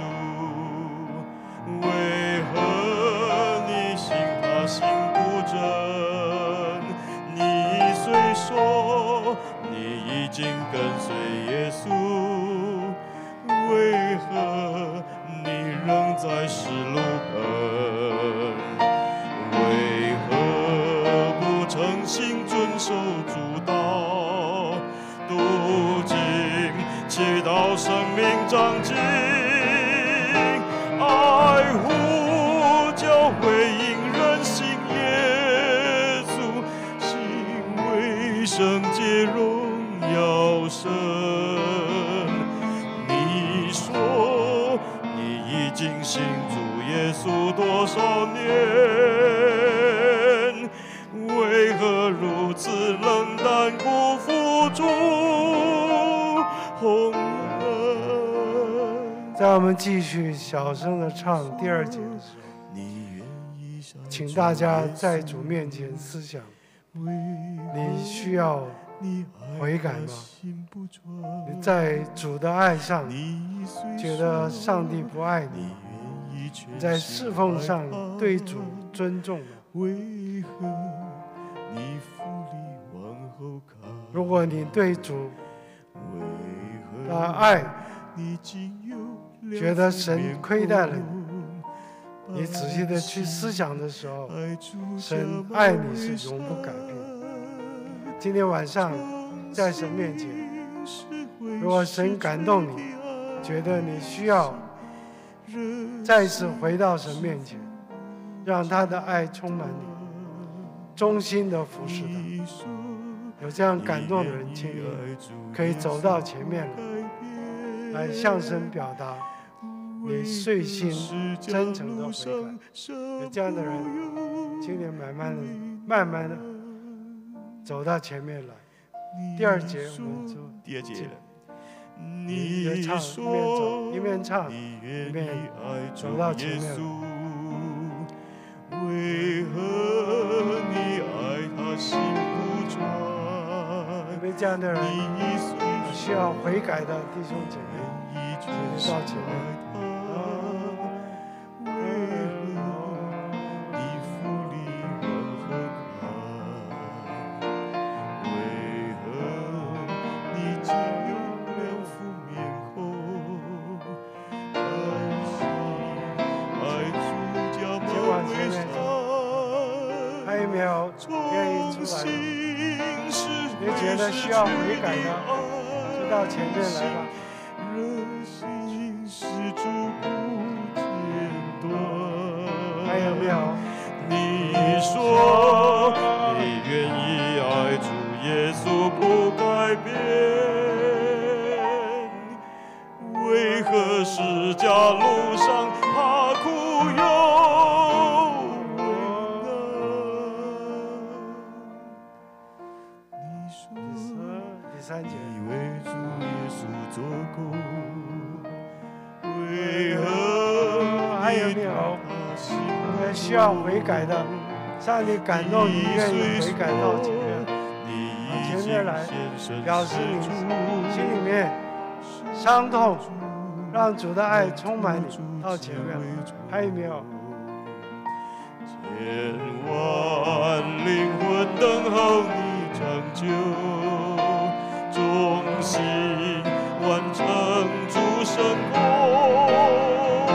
[SPEAKER 2] 为何你信他心不正？你虽说你已经跟随耶稣，为何你仍在失路奔？为何不诚心遵守主道？ 了生命长进，爱呼叫回应人心，耶稣心为圣洁荣耀神。你说你已经信主耶稣多少年，为何如此冷淡辜负主洪恩？
[SPEAKER 4] 在我们继续小声的唱第2节的时候，请大家在主面前思想，你需要悔改吗？你在主的爱上觉得上帝不爱你？你在侍奉上对主尊重吗？如果你对主的爱觉得神亏待了你，你仔细的去思想的时候，神爱你是永不改变。今天晚上在神面前，如果神感动你，觉得你需要再次回到神面前，让他的爱充满你，衷心的服侍他。有这样感动的人，请你可以走到前面来向神表达你碎心真诚的悔改。有这样的人，请你慢慢的走到前面来。第2节我们就
[SPEAKER 2] 第2节了。
[SPEAKER 4] 你唱一面唱一面走到前面。
[SPEAKER 2] 为何你爱他心不转？
[SPEAKER 4] 有没有这样的人需要悔改的弟兄姐妹，请你到前面。觉得需要悔改的，就到前面来吧。还有没有？
[SPEAKER 2] 你说你愿意爱主耶稣不改变，为何十架路上他苦又
[SPEAKER 4] 第3节，
[SPEAKER 2] 你为主耶稣做工，为何
[SPEAKER 4] 还有没有需要悔改的？上帝感动你，愿意悔改到前面来，表示你心里面伤痛，让主的爱充满你，到前面。还有没有？
[SPEAKER 2] 千万灵魂等候你拯救，忠心完成主圣工。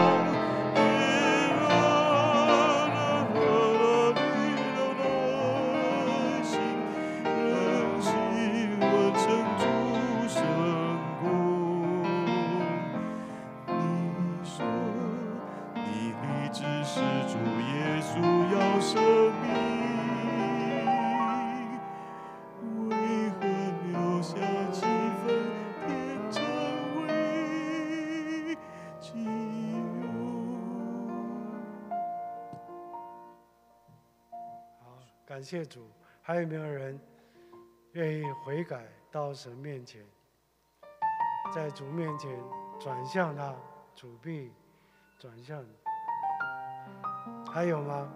[SPEAKER 4] 感谢主。还有没有人愿意悔改到神面前，在主面前转向他，主必转向你？还有吗？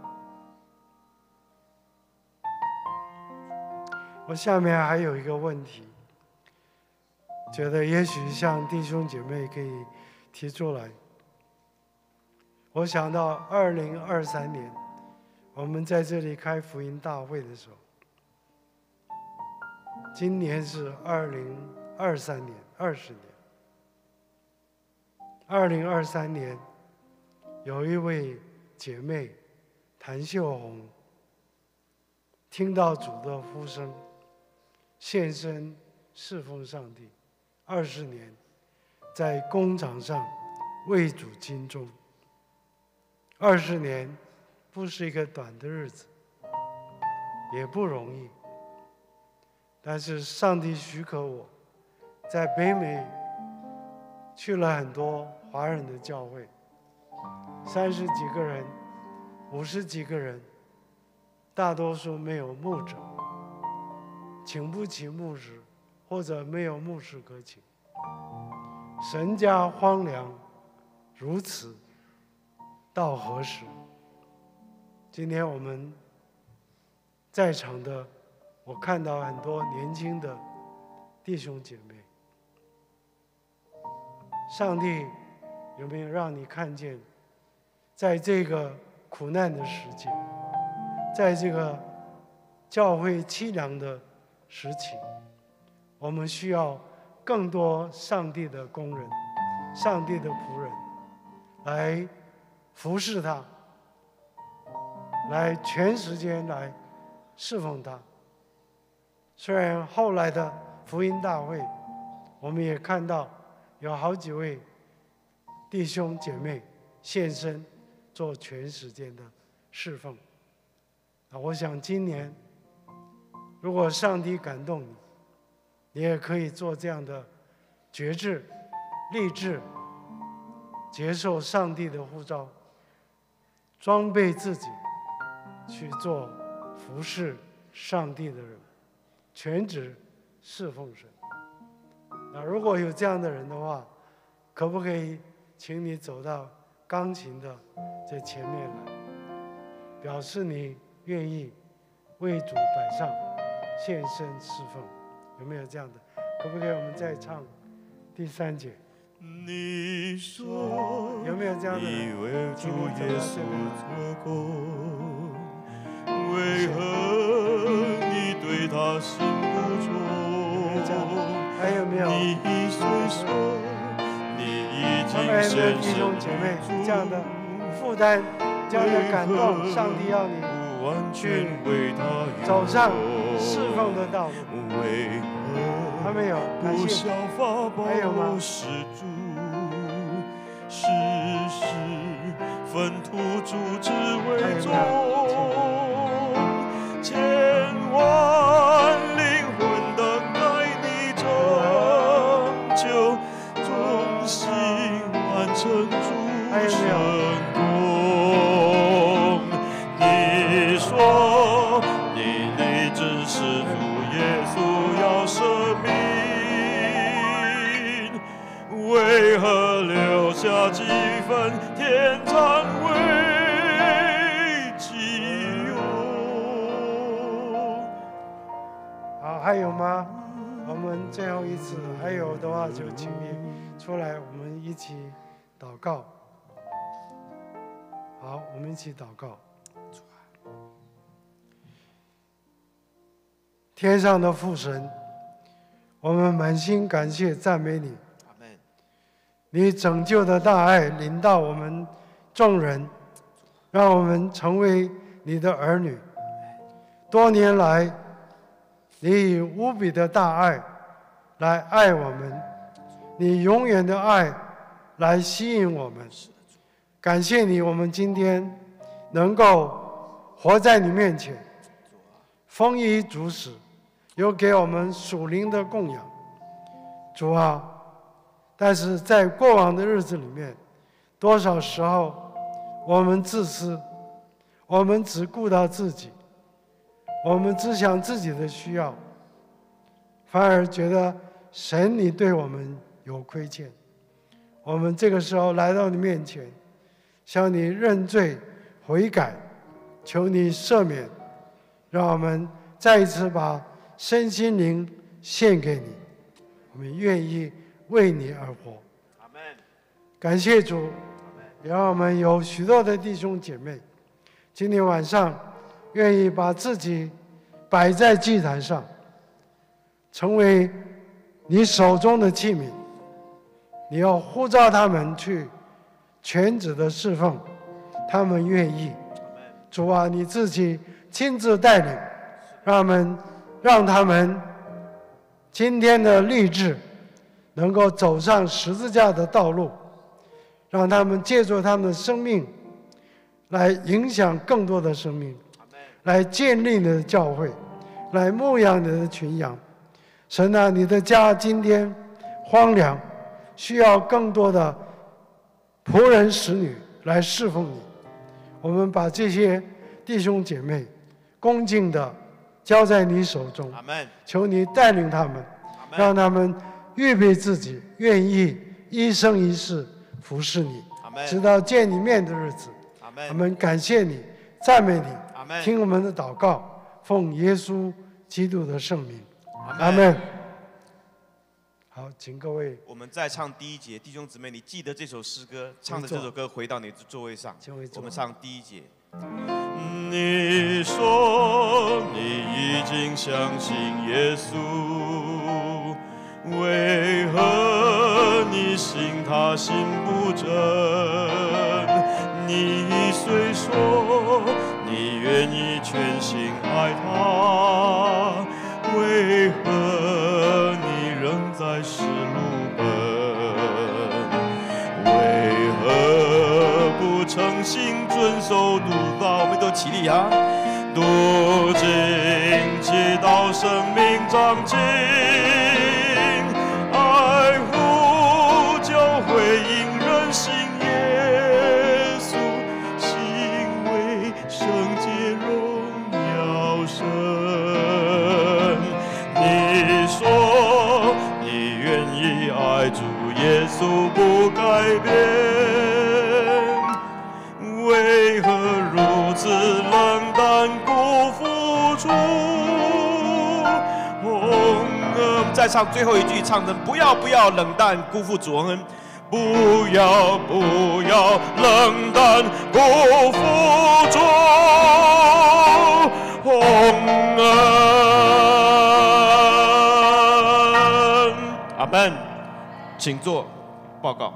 [SPEAKER 4] 我下面还有一个问题，觉得也许向弟兄姐妹可以提出来。我想到2023年我们在这里开福音大会的时候，今年是2023年，20年。2023年，有一位姐妹谭秀红，听到主的呼声，献身侍奉上帝，20年在工厂上为主尽忠。20年不是一个短的日子，也不容易。但是上帝许可我在北美去了很多华人的教会，30几个人、50几个人，大多数没有牧者，请不起牧师，或者没有牧师可请。神家荒凉如此，到何时？今天我们在场的，我看到很多年轻的弟兄姐妹，上帝有没有让你看见，在这个苦难的时节，在这个教会凄凉的时期，我们需要更多上帝的工人、上帝的仆人来服侍他，来全时间来侍奉他。虽然后来的福音大会，我们也看到有好几位弟兄姐妹献身做全时间的侍奉。我想今年如果上帝感动你，你也可以做这样的决志、立志，接受上帝的呼召，装备自己去做服侍上帝的人，全职侍奉神。那如果有这样的人的话，可不可以请你走到钢琴的这前面来，表示你愿意为主摆上，献身侍奉？有没有这样的？可不可以我们再唱第3节？
[SPEAKER 2] 你说
[SPEAKER 4] 有没有这样的人？
[SPEAKER 2] 你为主耶稣做工，为何你对他心不忠？
[SPEAKER 4] 还有没有？
[SPEAKER 2] 你虽说你已经
[SPEAKER 4] 还有没有
[SPEAKER 2] 献
[SPEAKER 4] 弟兄
[SPEAKER 2] 身
[SPEAKER 4] 姐妹这样的负担，这样的感动？上帝要你
[SPEAKER 2] 完全为他
[SPEAKER 4] 走上侍奉的道路。
[SPEAKER 2] 为
[SPEAKER 4] 还没有？感
[SPEAKER 2] 不
[SPEAKER 4] 谢。
[SPEAKER 2] 效法
[SPEAKER 4] 还有吗
[SPEAKER 2] 保施主，世事粪土主之为重，千万灵魂等待你拯救，忠心完成主成功。你说你立志是主耶稣要生命，为何留下几分天长为己用？
[SPEAKER 4] 好，还有吗？我们最后一次，还有的话就请你出来，我们一起祷告。好，我们一起祷告。天上的父神，我们满心感谢赞美你。你拯救的大爱临到我们众人，让我们成为你的儿女。多年来，你以无比的大爱来爱我们，你永远的爱来吸引我们。感谢你，我们今天能够活在你面前，丰衣足食，又给我们属灵的供养。主啊，但是在过往的日子里面，多少时候我们自私，我们只顾到自己，我们只想自己的需要，反而觉得神你对我们有亏欠。我们这个时候来到你面前，向你认罪悔改，求你赦免，让我们再一次把身心灵献给你。我们愿意为你而活。感谢主，也让我们有许多的弟兄姐妹，今天晚上愿意把自己摆在祭坛上，成为你手中的器皿。你要呼召他们去全职的侍奉，他们愿意。主啊，你自己亲自带领，让他们今天的立志能够走上十字架的道路，让他们借助他们的生命来影响更多的生命，来建立你的教会，来牧养你的群羊。神啊，你的家今天荒凉，需要更多的仆人使女来侍奉你。我们把这些弟兄姐妹恭敬地交在你手中，求你带领他们，让他们预备自己，愿意一生一世服侍你，直到见你面的日子。我们感谢你，赞美你，听我们的祷告，奉耶稣基督的圣名，阿们。好，请各位，
[SPEAKER 2] 我们再唱第一节，弟兄姊妹，你记得这首诗歌，唱着这首歌回到你的座位上。我们唱第一节。你说你已经相信耶稣，为何你信他心不真？你虽说你愿意全心爱他，为何你仍在试路奔？为何不诚心遵守督导？我们都起立啊！读经祈祷，生命长进，爱护就会引人信耶稣，行为圣洁荣耀神。你说你愿意爱主耶稣不改变，为何如此冷淡辜负主？再唱最后一句，唱成不要冷淡辜负主恩，不要冷淡辜负主恩。阿们，请坐，报告。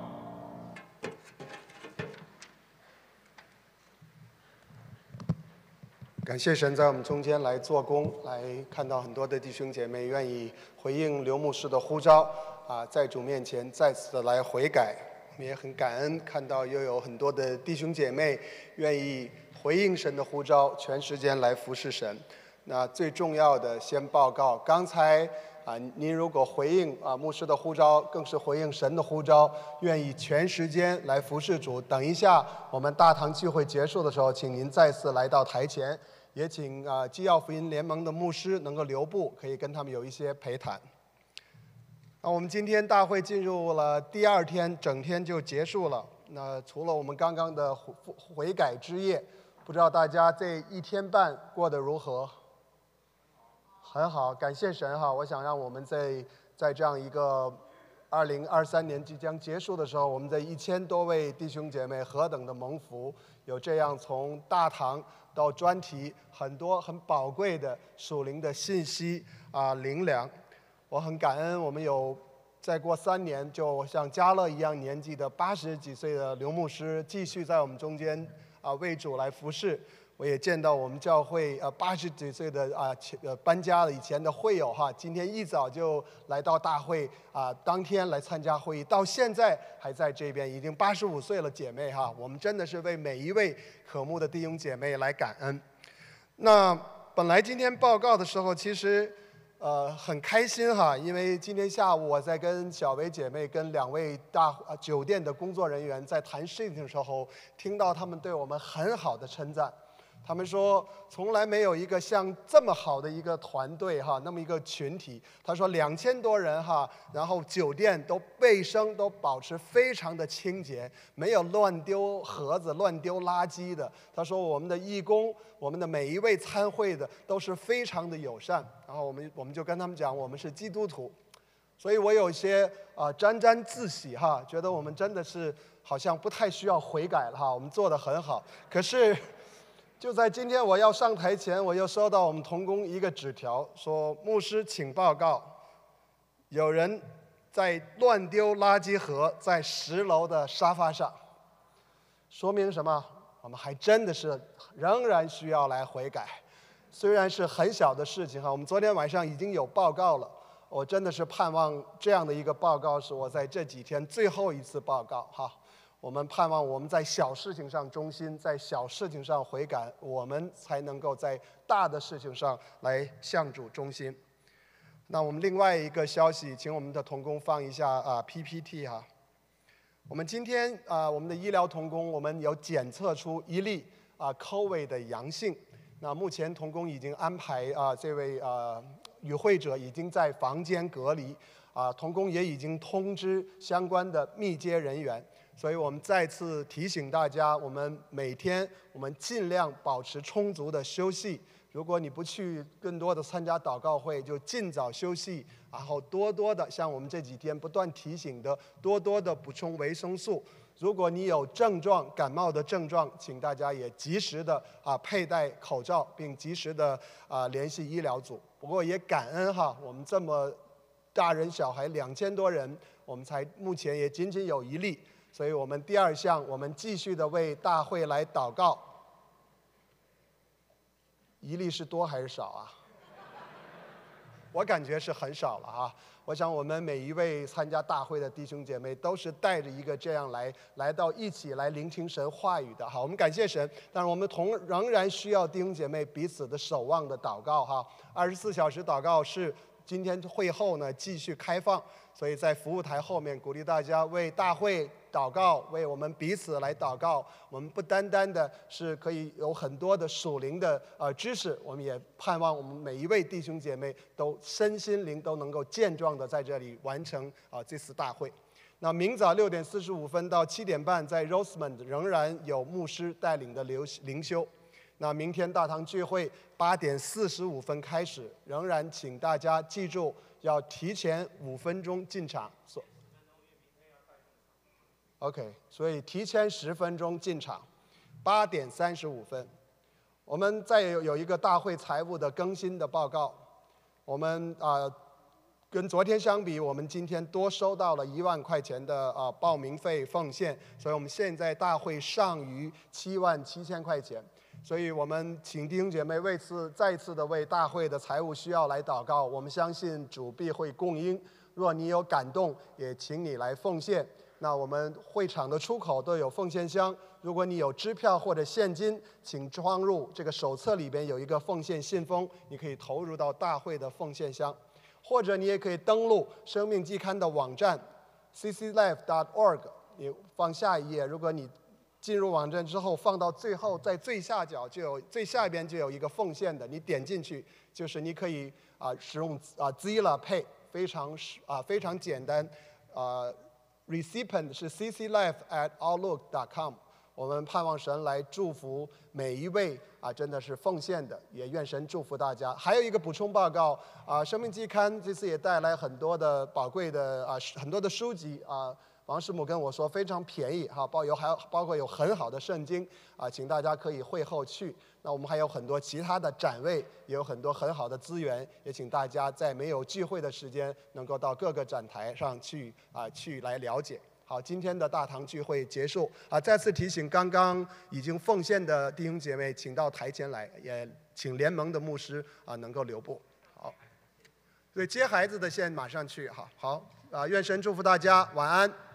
[SPEAKER 5] 感谢神在我们中间来做工，来看到很多的弟兄姐妹愿意回应刘牧师的呼召，在主面前再次的来悔改。我们也很感恩看到又有很多的弟兄姐妹愿意回应神的呼召，全时间来服侍神。那最重要的，先报告，刚才您如果回应牧师的呼召，更是回应神的呼召，愿意全时间来服侍主。等一下我们大堂聚会结束的时候，请您再次来到台前。也请基要福音联盟的牧师能够留步，可以跟他们有一些陪谈。那我们今天大会进入了第二天，整天就结束了。那除了我们刚刚的悔改之夜，不知道大家这1天半过得如何？很好，感谢神哈！我想让我们在这样一个2023年即将结束的时候，我们这1000多位弟兄姐妹何等的蒙福，有这样从大堂到专题很多很宝贵的属灵的信息灵粮。我很感恩我们有再过3年就像嘉乐一样年纪的80几岁的刘牧师继续在我们中间为主来服侍。我也见到我们教会80几岁的搬家了以前的会友哈，今天一早就来到大会当天来参加会议，到现在还在这边，已经85岁了姐妹哈，我们真的是为每一位渴慕的弟兄姐妹来感恩。那本来今天报告的时候，其实很开心哈，因为今天下午我在跟小薇姐妹跟2位酒店的工作人员在谈事情的时候，听到他们对我们很好的称赞。他们说从来没有一个像这么好的一个团队哈，那么一个群体。他说2000多人哈，然后酒店都卫生都保持非常的清洁，没有乱丢盒子、乱丢垃圾的。他说我们的义工，我们的每一位参会的都是非常的友善。然后我们就跟他们讲，我们是基督徒，所以我有些沾沾自喜哈，觉得我们真的是好像不太需要悔改了哈，我们做得很好。可是就在今天我要上台前，我又收到我们同工一个纸条，说牧师请报告，有人在乱丢垃圾盒在10楼的沙发上。说明什么？我们还真的是仍然需要来悔改。虽然是很小的事情哈，我们昨天晚上已经有报告了我真的是盼望这样的一个报告是我在这几天最后一次报告哈。我们盼望我们在小事情上忠心，在小事情上悔改，我们才能够在大的事情上来向主忠心。那我们另外一个消息，请我们的同工放一下PPT 哈。我们今天我们的医疗同工，我们有检测出一例COVID 的阳性。那目前同工已经安排这位与会者已经在房间隔离，同工也已经通知相关的密接人员。所以我们再次提醒大家，我们每天我们尽量保持充足的休息。如果你不去更多的参加祷告会，就尽早休息，然后多多的像我们这几天不断提醒的，多多的补充维生素。如果你有症状，感冒的症状，请大家也及时的佩戴口罩，并及时的联系医疗组。不过也感恩哈，我们这么大人小孩2000多人，我们才目前也仅仅有一例。所以我们第二项，我们继续的为大会来祷告。一例是多还是少啊？我感觉是很少了哈。我想我们每一位参加大会的弟兄姐妹都是带着一个这样来到一起来聆听神话语的。好，我们感谢神，但是我们仍然需要弟兄姐妹彼此的守望的祷告哈。24小时祷告是今天会后呢继续开放，所以在服务台后面鼓励大家为大会祷告，为我们彼此来祷告。我们不单单的是可以有很多的属灵的知识，我们也盼望我们每一位弟兄姐妹都身心灵都能够健壮的在这里完成这次大会。那明早6点45分到7点半，在 Rosemont 仍然有牧师带领的灵修。那明天大堂聚会8点45分开始，仍然请大家记住要提前5分钟进场。OK， 所以提前10分钟进场，8点35分。我们再有一个大会财务的更新的报告。我们跟昨天相比，我们今天多收到了1万块钱的报名费奉献，所以我们现在大会上余77000块钱。所以我们请弟兄姐妹再次的为大会的财务需要来祷告。我们相信主必会供应。若你有感动，也请你来奉献。那我们会场的出口都有奉献箱，如果你有支票或者现金，请装入这个手册里边有一个奉献信封，你可以投入到大会的奉献箱，或者你也可以登录生命季刊的网站 cclife.org， 你放下一页，如果你进入网站之后放到最后，在最下角最下边就有一个奉献的，你点进去就是你可以使用Zelle Pay， 非常简单recipient 是 cclife@outlook.com。 我们盼望神来祝福每一位真的是奉献的，也愿神祝福大家。还有一个补充报告生命季刊这次也带来很多的宝贵的很多的书籍王师母跟我说非常便宜包括有很好的圣经请大家可以会后去。那我们还有很多其他的展位，也有很多很好的资源，也请大家在没有聚会的时间能够到各个展台上去来了解。好，今天的大堂聚会结束再次提醒刚刚已经奉献的弟兄姐妹，请到台前来，也请联盟的牧师能够留步。好，所以接孩子的先马上去。好，愿神祝福大家，晚安。